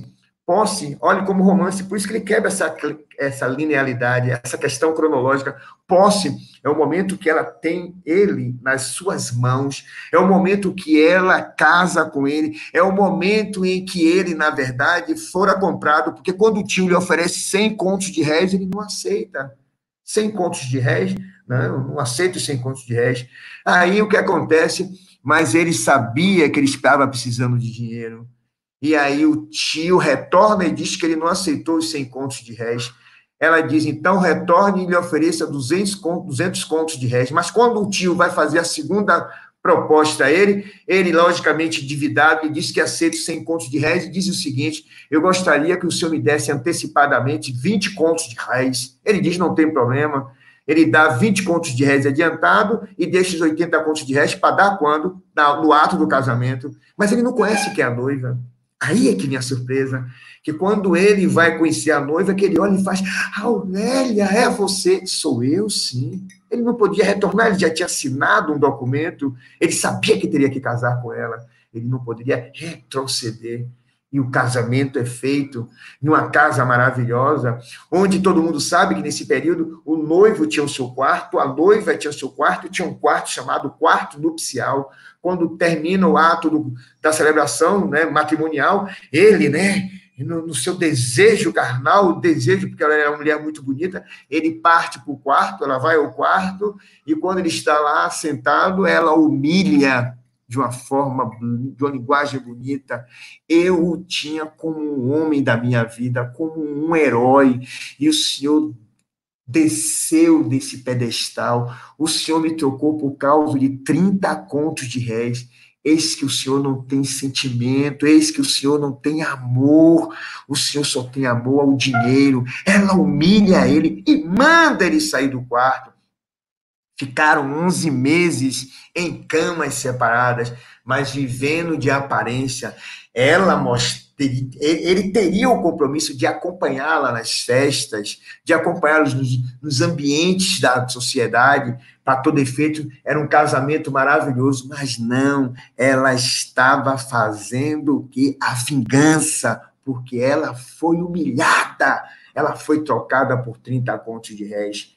Posse, olhe como romance, por isso que ele quebra essa, essa linearidade, essa questão cronológica. Posse é o momento que ela tem ele nas suas mãos, é o momento que ela casa com ele, é o momento em que ele, na verdade, fora comprado, porque quando o tio lhe oferece cem contos de réis, ele não aceita. cem contos de réis, não, não aceita os cem contos de réis. Aí o que acontece? Mas ele sabia que ele estava precisando de dinheiro. E aí o tio retorna e diz que ele não aceitou os cem contos de réis. Ela diz, então, retorne e lhe ofereça duzentos contos, duzentos contos de réis. Mas quando o tio vai fazer a segunda proposta a ele, ele, logicamente, endividado, lhe diz que aceita os cem contos de réis e diz o seguinte, eu gostaria que o senhor me desse antecipadamente vinte contos de réis. Ele diz, não tem problema. Ele dá vinte contos de réis adiantado e deixa os oitenta contos de réis para dar quando? No ato do casamento. Mas ele não conhece quem é a noiva. Aí é que vem a surpresa, que quando ele vai conhecer a noiva, que ele olha e faz, Aurélia, é você? Sou eu, sim. Ele não podia retornar, ele já tinha assinado um documento, ele sabia que teria que casar com ela, ele não poderia retroceder. E o casamento é feito em uma casa maravilhosa, onde todo mundo sabe que nesse período o noivo tinha o seu quarto, a noiva tinha o seu quarto, tinha um quarto chamado quarto nupcial. Quando termina o ato do, da celebração, né, matrimonial, ele, né, no, no seu desejo carnal, o desejo, porque ela era uma mulher muito bonita, ele parte para o quarto, ela vai ao quarto, e quando ele está lá sentado, ela humilha de uma forma, de uma linguagem bonita. Eu o tinha como um homem da minha vida, como um herói, e o Senhor desceu desse pedestal, o Senhor me trocou por causa de trinta contos de réis. Eis que o Senhor não tem sentimento, eis que o Senhor não tem amor, o Senhor só tem amor ao dinheiro. Ela humilha ele e manda ele sair do quarto. Ficaram onze meses em camas separadas, mas vivendo de aparência. Ela most... Ele teria o compromisso de acompanhá-la nas festas, de acompanhá-los nos, nos ambientes da sociedade, para todo efeito, era um casamento maravilhoso, mas não, ela estava fazendo o quê? A vingança, porque ela foi humilhada, ela foi trocada por trinta contos de réis.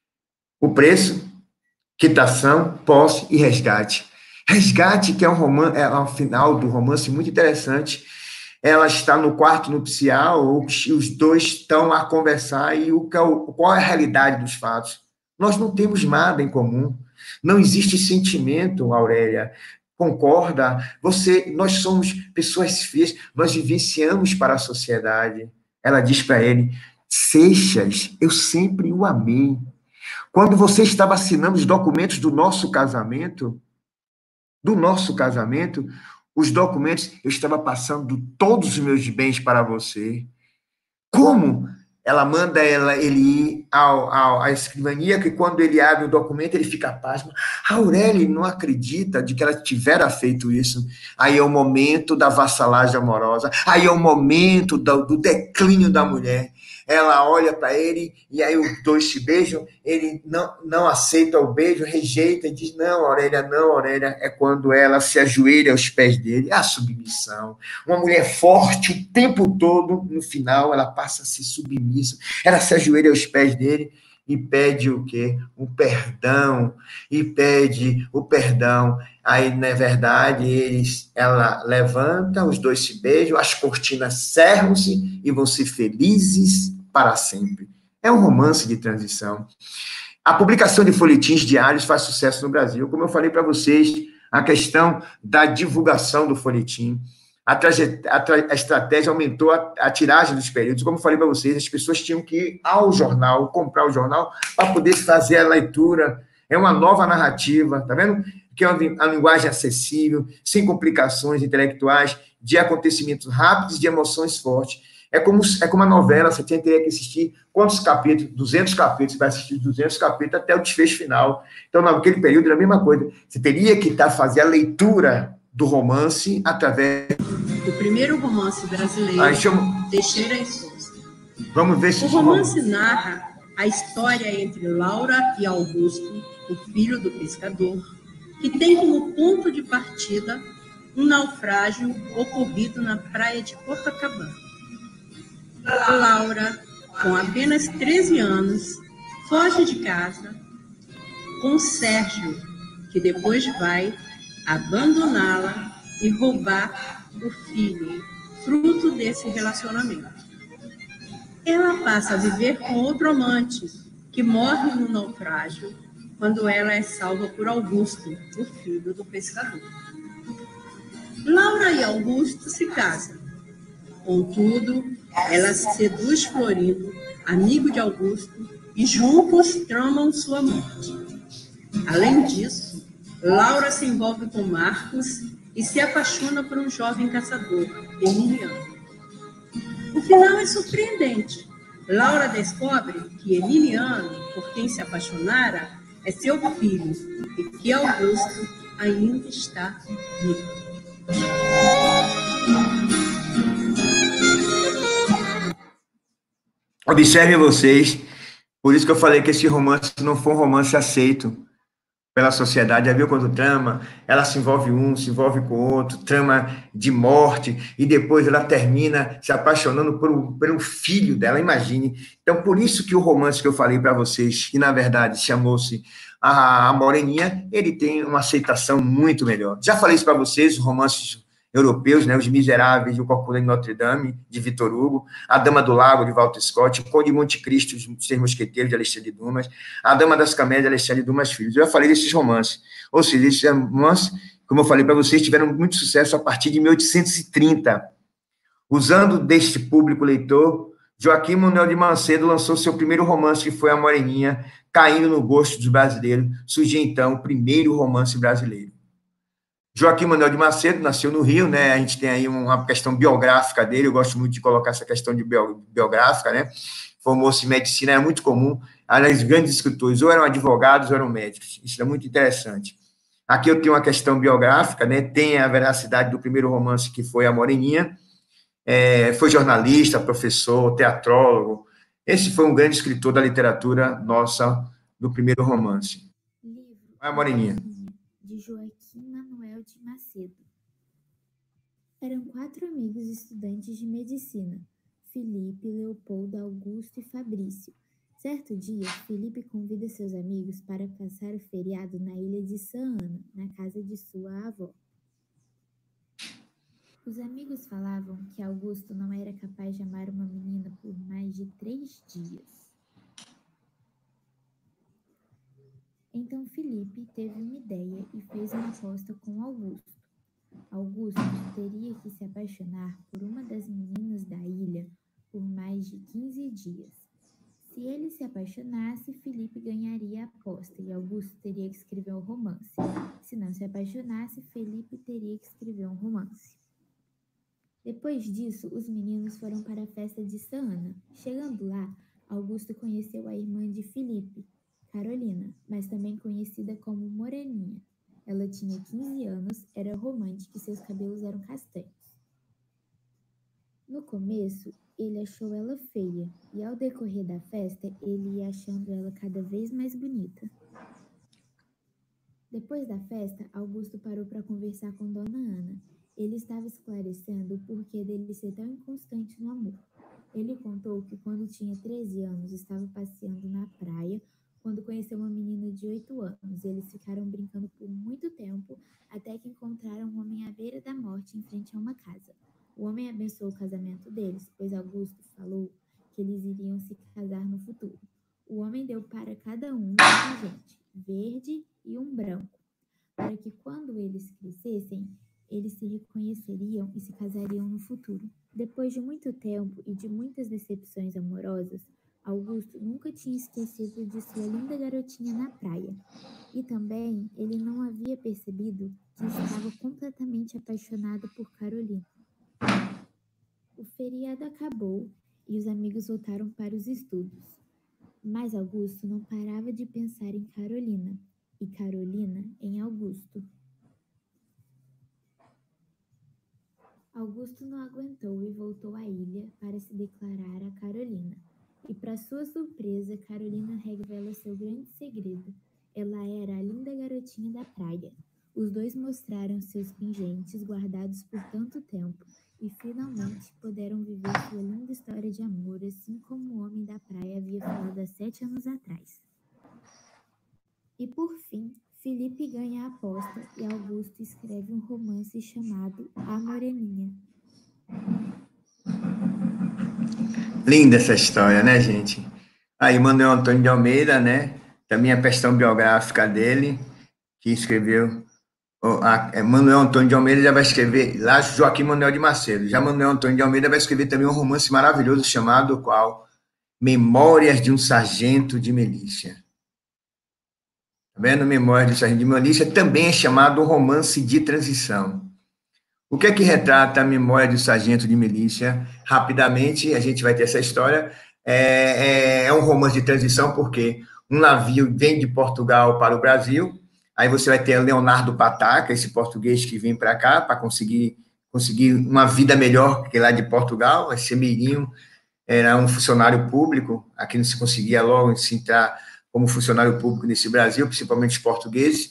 O preço? Quitação, posse e resgate. Resgate, que é um romance, é um final do romance muito interessante. Ela está no quarto nupcial, os dois estão a conversar, e o, qual é a realidade dos fatos? Nós não temos nada em comum. Não existe sentimento, Aurélia. Concorda? Você, nós somos pessoas feias, nós vivenciamos para a sociedade. Ela diz para ele, Seixas, eu sempre o amei. Quando você estava assinando os documentos do nosso casamento, do nosso casamento, os documentos, eu estava passando todos os meus bens para você. Como? Ela manda ela, ele ir ao, ao, à escrivania, que quando ele abre o documento, ele fica pasmo. A Aurélia não acredita de que ela tivera feito isso. Aí é o momento da vassalagem amorosa, aí é o momento do, do declínio da mulher. Ela olha para ele, e aí os dois se beijam, ele não, não aceita o beijo, rejeita, e diz, não, Aurélia, não, Aurélia, é quando ela se ajoelha aos pés dele, a submissão. Uma mulher forte o tempo todo, no final, ela passa a ser submissa, ela se ajoelha aos pés dele, e pede o quê? O perdão, e pede o perdão. Aí, na verdade, eles, ela levanta, os dois se beijam, as cortinas cerram-se e vão ser felizes para sempre. É um romance de transição. A publicação de folhetins diários faz sucesso no Brasil. Como eu falei para vocês, a questão da divulgação do folhetim, a, a, a estratégia aumentou a, a tiragem dos períodos. Como eu falei para vocês, as pessoas tinham que ir ao jornal, comprar o jornal, para poder fazer a leitura. É uma nova narrativa, tá vendo? Que é uma linguagem acessível, sem complicações intelectuais, de acontecimentos rápidos, de emoções fortes. É como, é como a novela, você tem, teria que assistir quantos capítulos? duzentos capítulos, você vai assistir duzentos capítulos até o desfecho final. Então, naquele período, era a mesma coisa. Você teria que tá, fazer a leitura do romance através... O primeiro romance brasileiro, ah, chamo... Teixeira e Souza. Vamos ver se... O romance narra a história entre Laura e Augusto, o filho do pescador, que tem como ponto de partida um naufrágio ocorrido na praia de Copacabana. Laura, com apenas treze anos, foge de casa com Sérgio, que depois vai abandoná-la e roubar o filho, fruto desse relacionamento. Ela passa a viver com outro amante, que morre no naufrágio, quando ela é salva por Augusto, o filho do pescador. Laura e Augusto se casam. Contudo, ela seduz Florindo, amigo de Augusto, e juntos tramam sua morte. Além disso, Laura se envolve com Marcos e se apaixona por um jovem caçador, Emiliano. O final é surpreendente. Laura descobre que Emiliano, por quem se apaixonara, é seu filho e que Augusto ainda está vivo. Observem vocês, por isso que eu falei que esse romance não foi um romance aceito pela sociedade. Já viu quando trama, ela se envolve um, se envolve com outro, trama de morte, e depois ela termina se apaixonando por um, por um filho dela, imagine. Então, por isso que o romance que eu falei para vocês, que na verdade chamou-se a, a Moreninha, ele tem uma aceitação muito melhor. Já falei isso para vocês, os romances europeus, né, Os Miseráveis, O Corcunda de Notre Dame, de Victor Hugo, A Dama do Lago, de Walter Scott, O Conde de Monte Cristo, Os Seis Mosqueteiros, de Alexandre Dumas, A Dama das Camélias, de Alexandre Dumas Filho. Eu já falei desses romances. Ou seja, esses romances, como eu falei para vocês, tiveram muito sucesso a partir de mil oitocentos e trinta. Usando deste público leitor, Joaquim Manuel de Macedo lançou seu primeiro romance, que foi A Moreninha, caindo no gosto dos brasileiros. Surgiu, então, o primeiro romance brasileiro. Joaquim Manuel de Macedo nasceu no Rio, né? A gente tem aí uma questão biográfica dele, eu gosto muito de colocar essa questão de biográfica, né? Formou-se em medicina, é muito comum. Os grandes escritores ou eram advogados ou eram médicos. Isso é muito interessante. Aqui eu tenho uma questão biográfica, né? Tem a veracidade do primeiro romance, que foi A Moreninha. É, foi jornalista, professor, teatrólogo. Esse foi um grande escritor da literatura nossa, do primeiro romance. Livro A Moreninha, de Joaquim Manuel de Macedo. Eram quatro amigos estudantes de medicina, Felipe, Leopoldo, Augusto e Fabrício. Certo dia, Felipe convida seus amigos para passar o feriado na ilha de São Ana, na casa de sua avó. Os amigos falavam que Augusto não era capaz de amar uma menina por mais de três dias. Então Felipe teve uma ideia e fez uma aposta com Augusto. Augusto teria que se apaixonar por uma das meninas da ilha por mais de quinze dias. Se ele se apaixonasse, Felipe ganharia a aposta e Augusto teria que escrever um romance. Se não se apaixonasse, Felipe teria que escrever um romance. Depois disso, os meninos foram para a festa de São Ana. Chegando lá, Augusto conheceu a irmã de Felipe, Carolina, mas também conhecida como Moreninha. Ela tinha quinze anos, era romântica e seus cabelos eram castanhos. No começo, ele achou ela feia, e ao decorrer da festa, ele ia achando ela cada vez mais bonita. Depois da festa, Augusto parou para conversar com Dona Ana. Ele estava esclarecendo o porquê dele ser tão inconstante no amor. Ele contou que quando tinha treze anos, estava passeando na praia, quando conheceu uma menina de oito anos. Eles ficaram brincando por muito tempo, até que encontraram um homem à beira da morte em frente a uma casa. O homem abençoou o casamento deles, pois Augusto falou que eles iriam se casar no futuro. O homem deu para cada um um presente, verde e um branco, para que quando eles crescessem, eles se reconheceriam e se casariam no futuro. Depois de muito tempo e de muitas decepções amorosas, Augusto nunca tinha esquecido de sua linda garotinha na praia. E também ele não havia percebido que estava completamente apaixonado por Carolina. O feriado acabou e os amigos voltaram para os estudos. Mas Augusto não parava de pensar em Carolina e Carolina em Augusto. Augusto não aguentou e voltou à ilha para se declarar a Carolina. E para sua surpresa, Carolina revela seu grande segredo. Ela era a linda garotinha da praia. Os dois mostraram seus pingentes guardados por tanto tempo e finalmente puderam viver sua linda história de amor, assim como o homem da praia havia falado há sete anos atrás. E por fim, Felipe ganha a aposta e Augusto escreve um romance chamado A Moreninha. Linda essa história, né, gente? Aí, Manuel Antônio de Almeida, né? Também a questão biográfica dele, que escreveu. o- a- é, Manuel Antônio de Almeida já vai escrever, lá Joaquim Manuel de Macedo. Já Manuel Antônio de Almeida vai escrever também um romance maravilhoso chamado qual? Memórias de um Sargento de Milícia. Tá vendo? Memórias de um Sargento de Milícia também é chamado um romance de transição. O que é que retrata a memória do sargento de milícia? Rapidamente, a gente vai ter essa história. É, é, é um romance de transição, porque um navio vem de Portugal para o Brasil, aí você vai ter Leonardo Pataca, esse português que vem para cá para conseguir, conseguir uma vida melhor que lá de Portugal. Esse Mirinho era um funcionário público, aqui não se conseguia logo se entrar como funcionário público nesse Brasil, principalmente os portugueses.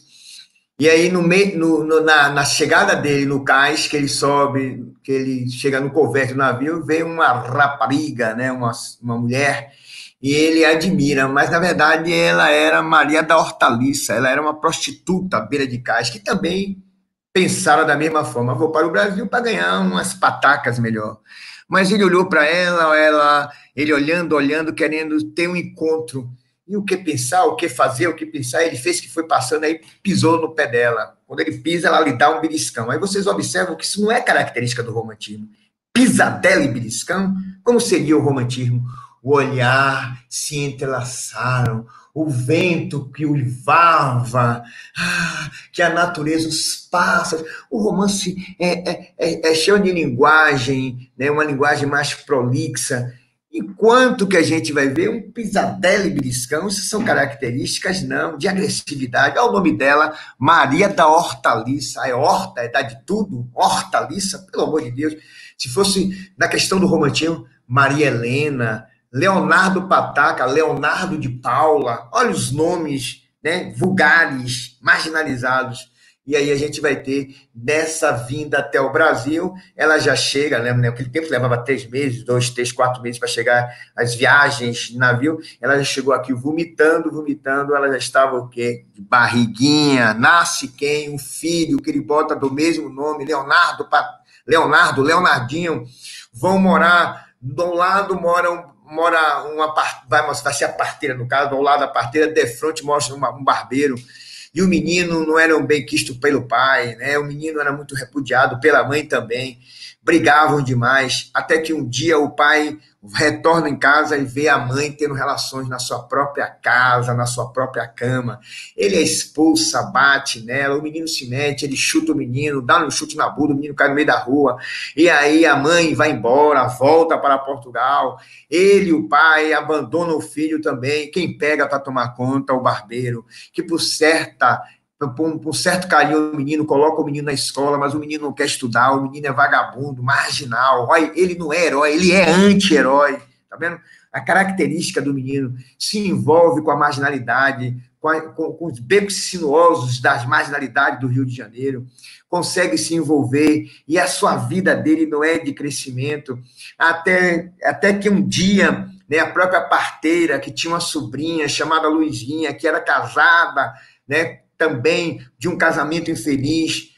E aí, no meio, no, no, na, na chegada dele no cais, que ele sobe, que ele chega no covete do navio, vem uma rapariga, né, uma, uma mulher, e ele admira, mas na verdade ela era Maria da Hortaliça, ela era uma prostituta à beira de cais, que também pensaram da mesma forma, vou para o Brasil para ganhar umas patacas melhor. Mas ele olhou para ela, ela, ele olhando, olhando, querendo ter um encontro. E o que pensar, o que fazer, o que pensar, ele fez que foi passando, aí pisou no pé dela. Quando ele pisa, ela lhe dá um beliscão. Aí vocês observam que isso não é característica do romantismo. Pisadela e beliscão, como seria o romantismo? O olhar se entrelaçaram, o vento que uivava, ah, que a natureza, os pássaros. O romance é, é, é, é cheio de linguagem, né, uma linguagem mais prolixa. Enquanto que a gente vai ver um pisadela e beliscão, isso são características, não, de agressividade. Olha o nome dela, Maria da Hortaliça. É horta, é dar de tudo, hortaliça, pelo amor de Deus. Se fosse na questão do romantismo, Maria Helena, Leonardo Pataca, Leonardo de Paula, olha os nomes, né, vulgares, marginalizados. E aí a gente vai ter, nessa vinda até o Brasil, ela já chega, né, naquele tempo levava três meses, dois, três, quatro meses para chegar as viagens de navio, ela já chegou aqui vomitando, vomitando, ela já estava o quê? De barriguinha, nasce quem? Um filho que ele bota do mesmo nome, Leonardo, Leonardo, Leonardinho, vão morar, do lado moram mora uma vai, vai ser a parteira, no caso, ao lado da parteira, de frente mostra uma, um barbeiro, e o menino não era um bem quisto pelo pai, né? O menino era muito repudiado pela mãe também, brigavam demais, até que um dia o pai retorna em casa e vê a mãe tendo relações na sua própria casa, na sua própria cama. Ele a expulsa, bate nela, o menino se mete, ele chuta o menino, dá um chute na bunda, o menino cai no meio da rua, e aí a mãe vai embora, volta para Portugal, ele, o pai, abandona o filho também, quem pega para tomar conta, o barbeiro, que por certa por, por certo carinho o menino, coloca o menino na escola, mas o menino não quer estudar, o menino é vagabundo, marginal, olha, ele não é herói, ele é anti-herói, tá vendo? A característica do menino se envolve com a marginalidade, com, a, com, com os becos sinuosos das marginalidades do Rio de Janeiro, consegue se envolver, e a sua vida dele não é de crescimento, até, até que um dia, né, a própria parteira, que tinha uma sobrinha chamada Luizinha, que era casada, né, também de um casamento infeliz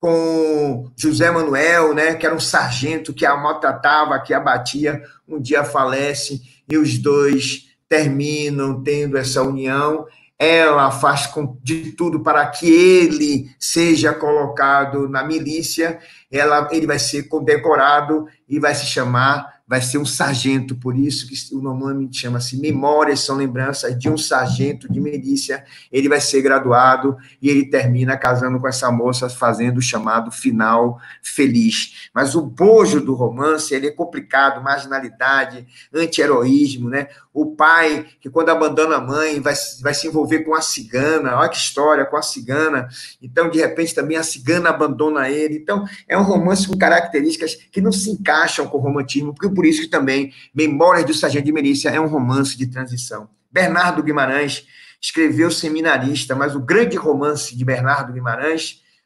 com José Manuel, né, que era um sargento que a maltratava, que a batia, um dia falece e os dois terminam tendo essa união. Ela faz de tudo para que ele seja colocado na milícia, ela, ele vai ser condecorado e vai se chamar, vai ser um sargento, por isso que o nome chama-se Memórias, são lembranças de um sargento de milícia. Ele vai ser graduado e ele termina casando com essa moça, fazendo o chamado final feliz. Mas o bojo do romance, ele é complicado, marginalidade, anti-heroísmo, né? O pai, que quando abandona a mãe, vai, vai se envolver com a cigana, olha que história, com a cigana, então, de repente, também a cigana abandona ele. Então, é um romance com características que não se encaixam com o romantismo, porque por isso que também Memórias do Sargento de Milícia é um romance de transição. Bernardo Guimarães escreveu Seminarista, mas o grande romance de Bernardo Guimarães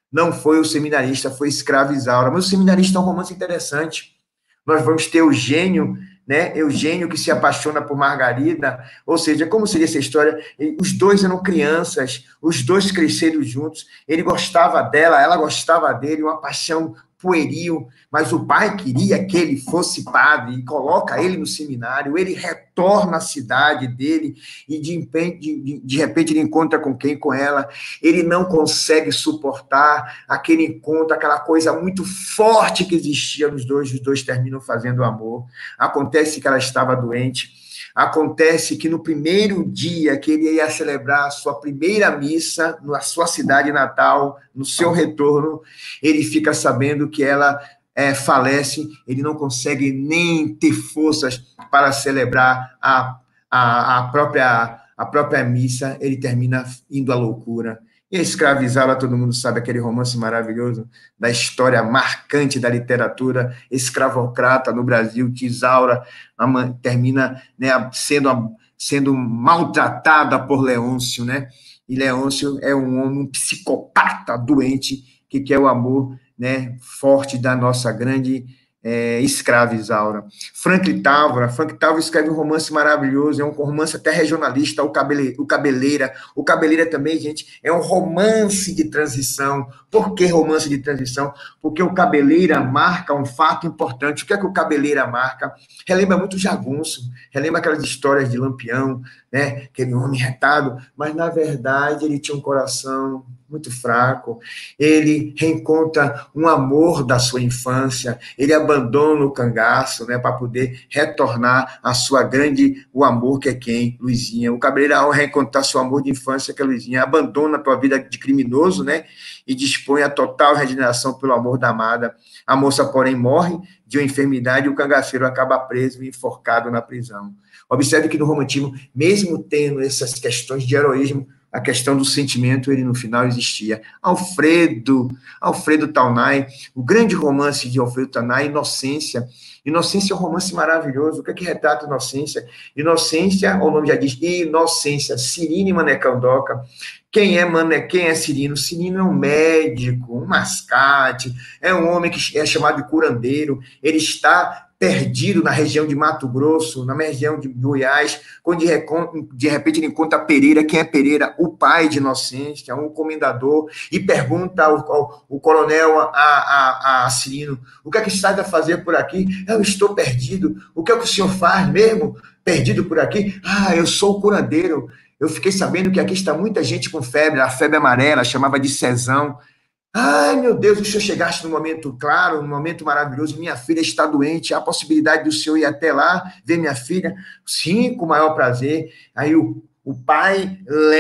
não foi o Seminarista, foi Escrava Isaura. Mas o Seminarista é um romance interessante. Nós vamos ter Eugênio, né? Eugênio que se apaixona por Margarida, ou seja, como seria essa história? Os dois eram crianças, os dois cresceram juntos, ele gostava dela, ela gostava dele, uma paixão pueril, mas o pai queria que ele fosse padre e coloca ele no seminário, ele retorna à cidade dele e de, de, de repente ele encontra com quem? Com ela, ele não consegue suportar aquele encontro, aquela coisa muito forte que existia nos dois, os dois terminam fazendo amor, acontece que ela estava doente, acontece que no primeiro dia que ele ia celebrar a sua primeira missa, na sua cidade natal, no seu retorno, ele fica sabendo que ela é, falece, ele não consegue nem ter forças para celebrar a, a, a, própria, a própria missa, ele termina indo à loucura. E a Escrava Isaura, todo mundo sabe, aquele romance maravilhoso da história marcante da literatura escravocrata no Brasil, que Isaura termina, né, sendo, sendo maltratada por Leôncio, né? E Leôncio é um homem, um psicopata doente que quer o amor, né, forte da nossa grande é, escrava Isaura. Franklin Távora, Franklin Távora escreve um romance maravilhoso, é um romance até regionalista, o, Cabele, o Cabeleira. O Cabeleira também, gente, é um romance de transição. Por que romance de transição? Porque o Cabeleira marca um fato importante. O que é que o Cabeleira marca? Relembra muito Jagunço, relembra aquelas histórias de Lampião, né? Aquele homem retado, mas, na verdade, ele tinha um coração muito fraco, ele reencontra um amor da sua infância, ele abandona o cangaço, né, para poder retornar à sua grande, o amor que é quem? Luizinha. O Cabeleira, ao reencontrar seu amor de infância, que é Luizinha, abandona a tua vida de criminoso, né, e dispõe a total regeneração pelo amor da amada. A moça, porém, morre de uma enfermidade e o cangaceiro acaba preso e enforcado na prisão. Observe que no romantismo, mesmo tendo essas questões de heroísmo, a questão do sentimento, ele no final existia. Alfredo, Alfredo Taunay, o grande romance de Alfredo Taunay, Inocência. Inocência é um romance maravilhoso. O que é que retrata Inocência? Inocência, o nome já diz, Inocência, Cirino e Manecão Doca. Quem é, Mané, quem é Cirino? Cirino é um médico, um mascate, é um homem que é chamado de curandeiro, ele está perdido na região de Mato Grosso, na região de Goiás, quando de, de repente ele encontra Pereira. Quem é Pereira? O pai de Inocência, um comendador, e pergunta ao, ao, ao coronel, a, a, a Cirino, o que é que está a fazer por aqui? Eu estou perdido. O que é que o senhor faz mesmo? Perdido por aqui? Ah, eu sou o curandeiro. Eu fiquei sabendo que aqui está muita gente com febre, a febre amarela, chamava de Cezão. Ai, meu Deus, o senhor chegaste num momento claro, num momento maravilhoso, minha filha está doente, há a possibilidade do senhor ir até lá, ver minha filha? Sim, com o maior prazer. Aí o, o pai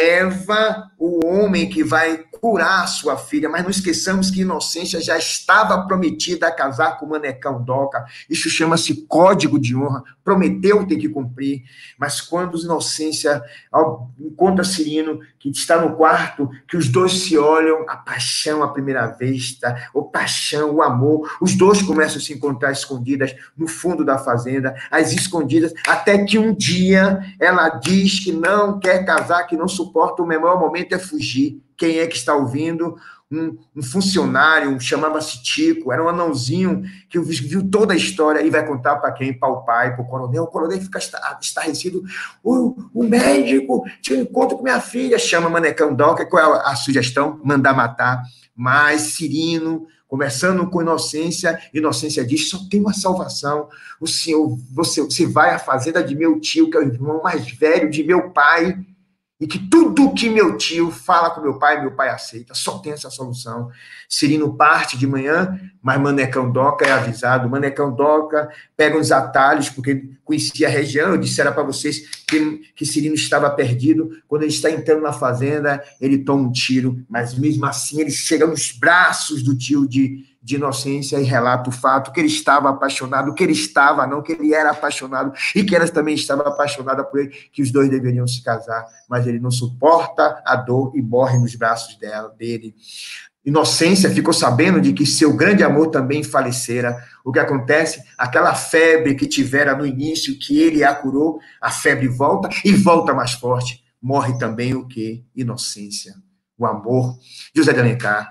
leva o homem que vai curar a sua filha, mas não esqueçamos que Inocência já estava prometida a casar com o Manecão Doca. Isso chama-se código de honra. Prometeu ter que cumprir, mas quando Inocência encontra Cirino, que está no quarto, que os dois se olham, a paixão à primeira vista, o paixão, o amor, os dois começam a se encontrar escondidas no fundo da fazenda, as escondidas, até que um dia ela diz que não quer casar, que não suporta, o melhor momento é fugir. Quem é que está ouvindo? Um, um funcionário, chamava-se Tico, era um anãozinho que viu toda a história e vai contar para quem? Para o pai, para o coronel. O coronel fica estarrecido. O, o médico tinha um encontro com minha filha, chama Manecão Doca. Qual é a, a sugestão? Mandar matar. Mas Cirino, conversando com Inocência, Inocência diz, só tem uma salvação. O senhor, você, você vai à fazenda de meu tio, que é o irmão mais velho de meu pai, e que tudo que meu tio fala com meu pai, meu pai aceita, só tem essa solução. Cirino parte de manhã, mas Manecão Doca é avisado. Manecão Doca pega uns atalhos, porque conhecia a região, eu disse, era para vocês que, que Cirino estava perdido. Quando ele está entrando na fazenda, ele toma um tiro, mas mesmo assim ele chega nos braços do tio de, de Inocência e relata o fato que ele estava apaixonado, que ele estava, não que ele era apaixonado, e que ela também estava apaixonada por ele, que os dois deveriam se casar, mas ele não suporta a dor e morre nos braços dela, dele. Inocência ficou sabendo de que seu grande amor também falecera. O que acontece? Aquela febre que tivera no início, que ele a curou, a febre volta e volta mais forte. Morre também o quê? Inocência, o amor. José de Alencar.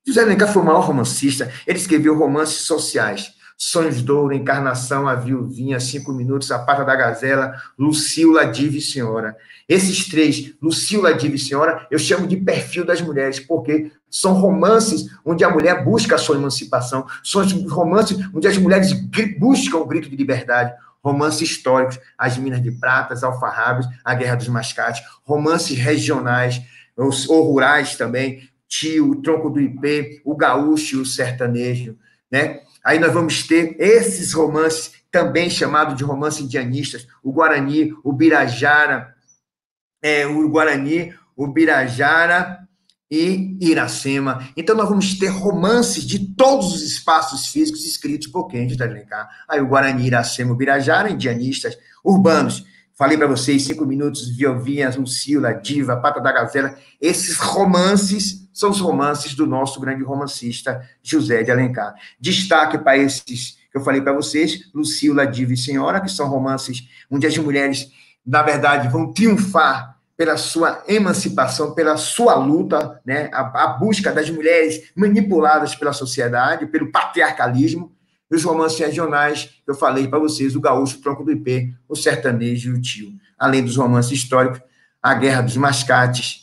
José de Alencar foi o maior romancista. Ele escreveu romances sociais. Sonhos de Ouro, Encarnação, A Viuvinha, Cinco Minutos, A Pata da Gazela, Lucila, Diva e Senhora. Esses três, Lucila, Diva e Senhora, eu chamo de perfil das mulheres, porque são romances onde a mulher busca a sua emancipação, são romances onde as mulheres buscam o grito de liberdade, romances históricos, As Minas de Prata, As Alfarrábias, A Guerra dos Mascates, romances regionais, ou, ou rurais também, Tio, O Tronco do Ipê, O Gaúcho e o Sertanejo, né? Aí nós vamos ter esses romances, também chamados de romances indianistas, o Guarani, o Birajara, é, o Guarani, o Birajara e Iracema. Então nós vamos ter romances de todos os espaços físicos escritos por quem de Alencar. Aí o Guarani, Iracema, o Birajara, indianistas, urbanos. Falei para vocês, Cinco Minutos, Viovinhas, Lucila, Diva, Pata da Gazela. Esses romances são os romances do nosso grande romancista José de Alencar. Destaque para esses que eu falei para vocês, Lucila, Diva e Senhora, que são romances onde as mulheres, na verdade, vão triunfar pela sua emancipação, pela sua luta, né? a, a busca das mulheres manipuladas pela sociedade, pelo patriarcalismo, e os romances regionais que eu falei para vocês, o Gaúcho, o Tronco do Ipê, o Sertanejo e o Tio. Além dos romances históricos, a Guerra dos Mascates,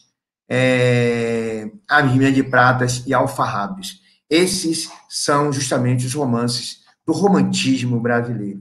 é, a Mina de Pratas e Alfarrábios. Esses são justamente os romances do romantismo brasileiro.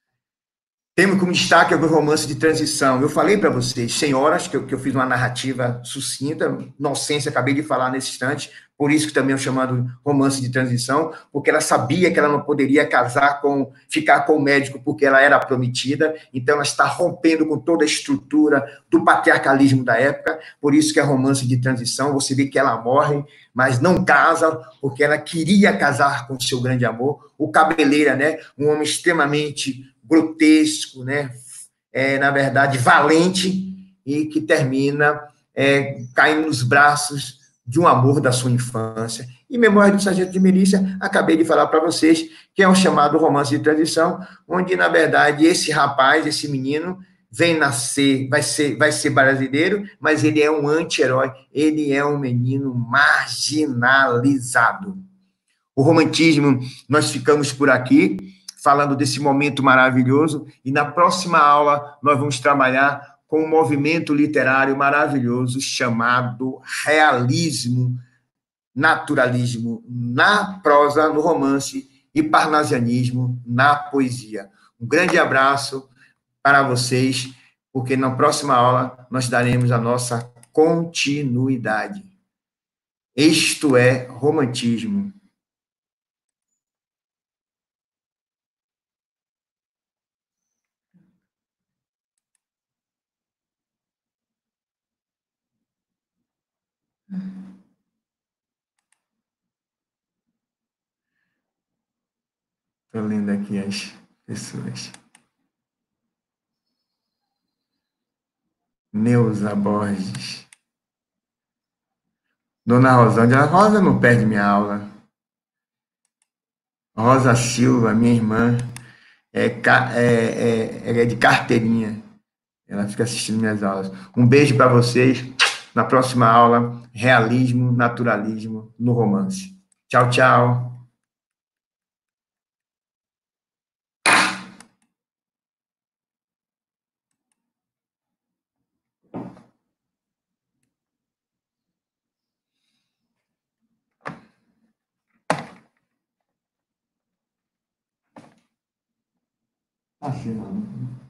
Temos como destaque alguns romances de transição. Eu falei para vocês, Senhoras, que eu, que eu fiz uma narrativa sucinta, Inocência, acabei de falar nesse instante, por isso que também é chamado romance de transição, porque ela sabia que ela não poderia casar com, ficar com o médico porque ela era prometida, então ela está rompendo com toda a estrutura do patriarcalismo da época, por isso que é romance de transição. Você vê que ela morre, mas não casa, porque ela queria casar com o seu grande amor. O Cabeleira, né? Um homem extremamente grotesco, né? É, na verdade, valente, e que termina é, caindo nos braços de um amor da sua infância. E Memória do Sargento de Milícia, acabei de falar para vocês, que é um chamado romance de transição, onde, na verdade, esse rapaz, esse menino, vem nascer, vai ser, vai ser brasileiro, mas ele é um anti-herói, ele é um menino marginalizado. O romantismo, nós ficamos por aqui, falando desse momento maravilhoso, e na próxima aula nós vamos trabalhar com um movimento literário maravilhoso chamado realismo, naturalismo na prosa, no romance, e parnasianismo na poesia. Um grande abraço para vocês, porque na próxima aula nós daremos a nossa continuidade. Isto é romantismo. Estou lendo aqui as pessoas. Neuza Borges. Dona Rosângela. Rosa não perde minha aula. Rosa Silva, minha irmã, é, é, é, é de carteirinha. Ela fica assistindo minhas aulas. Um beijo para vocês. Na próxima aula, realismo, naturalismo no romance. Tchau, tchau. Ah,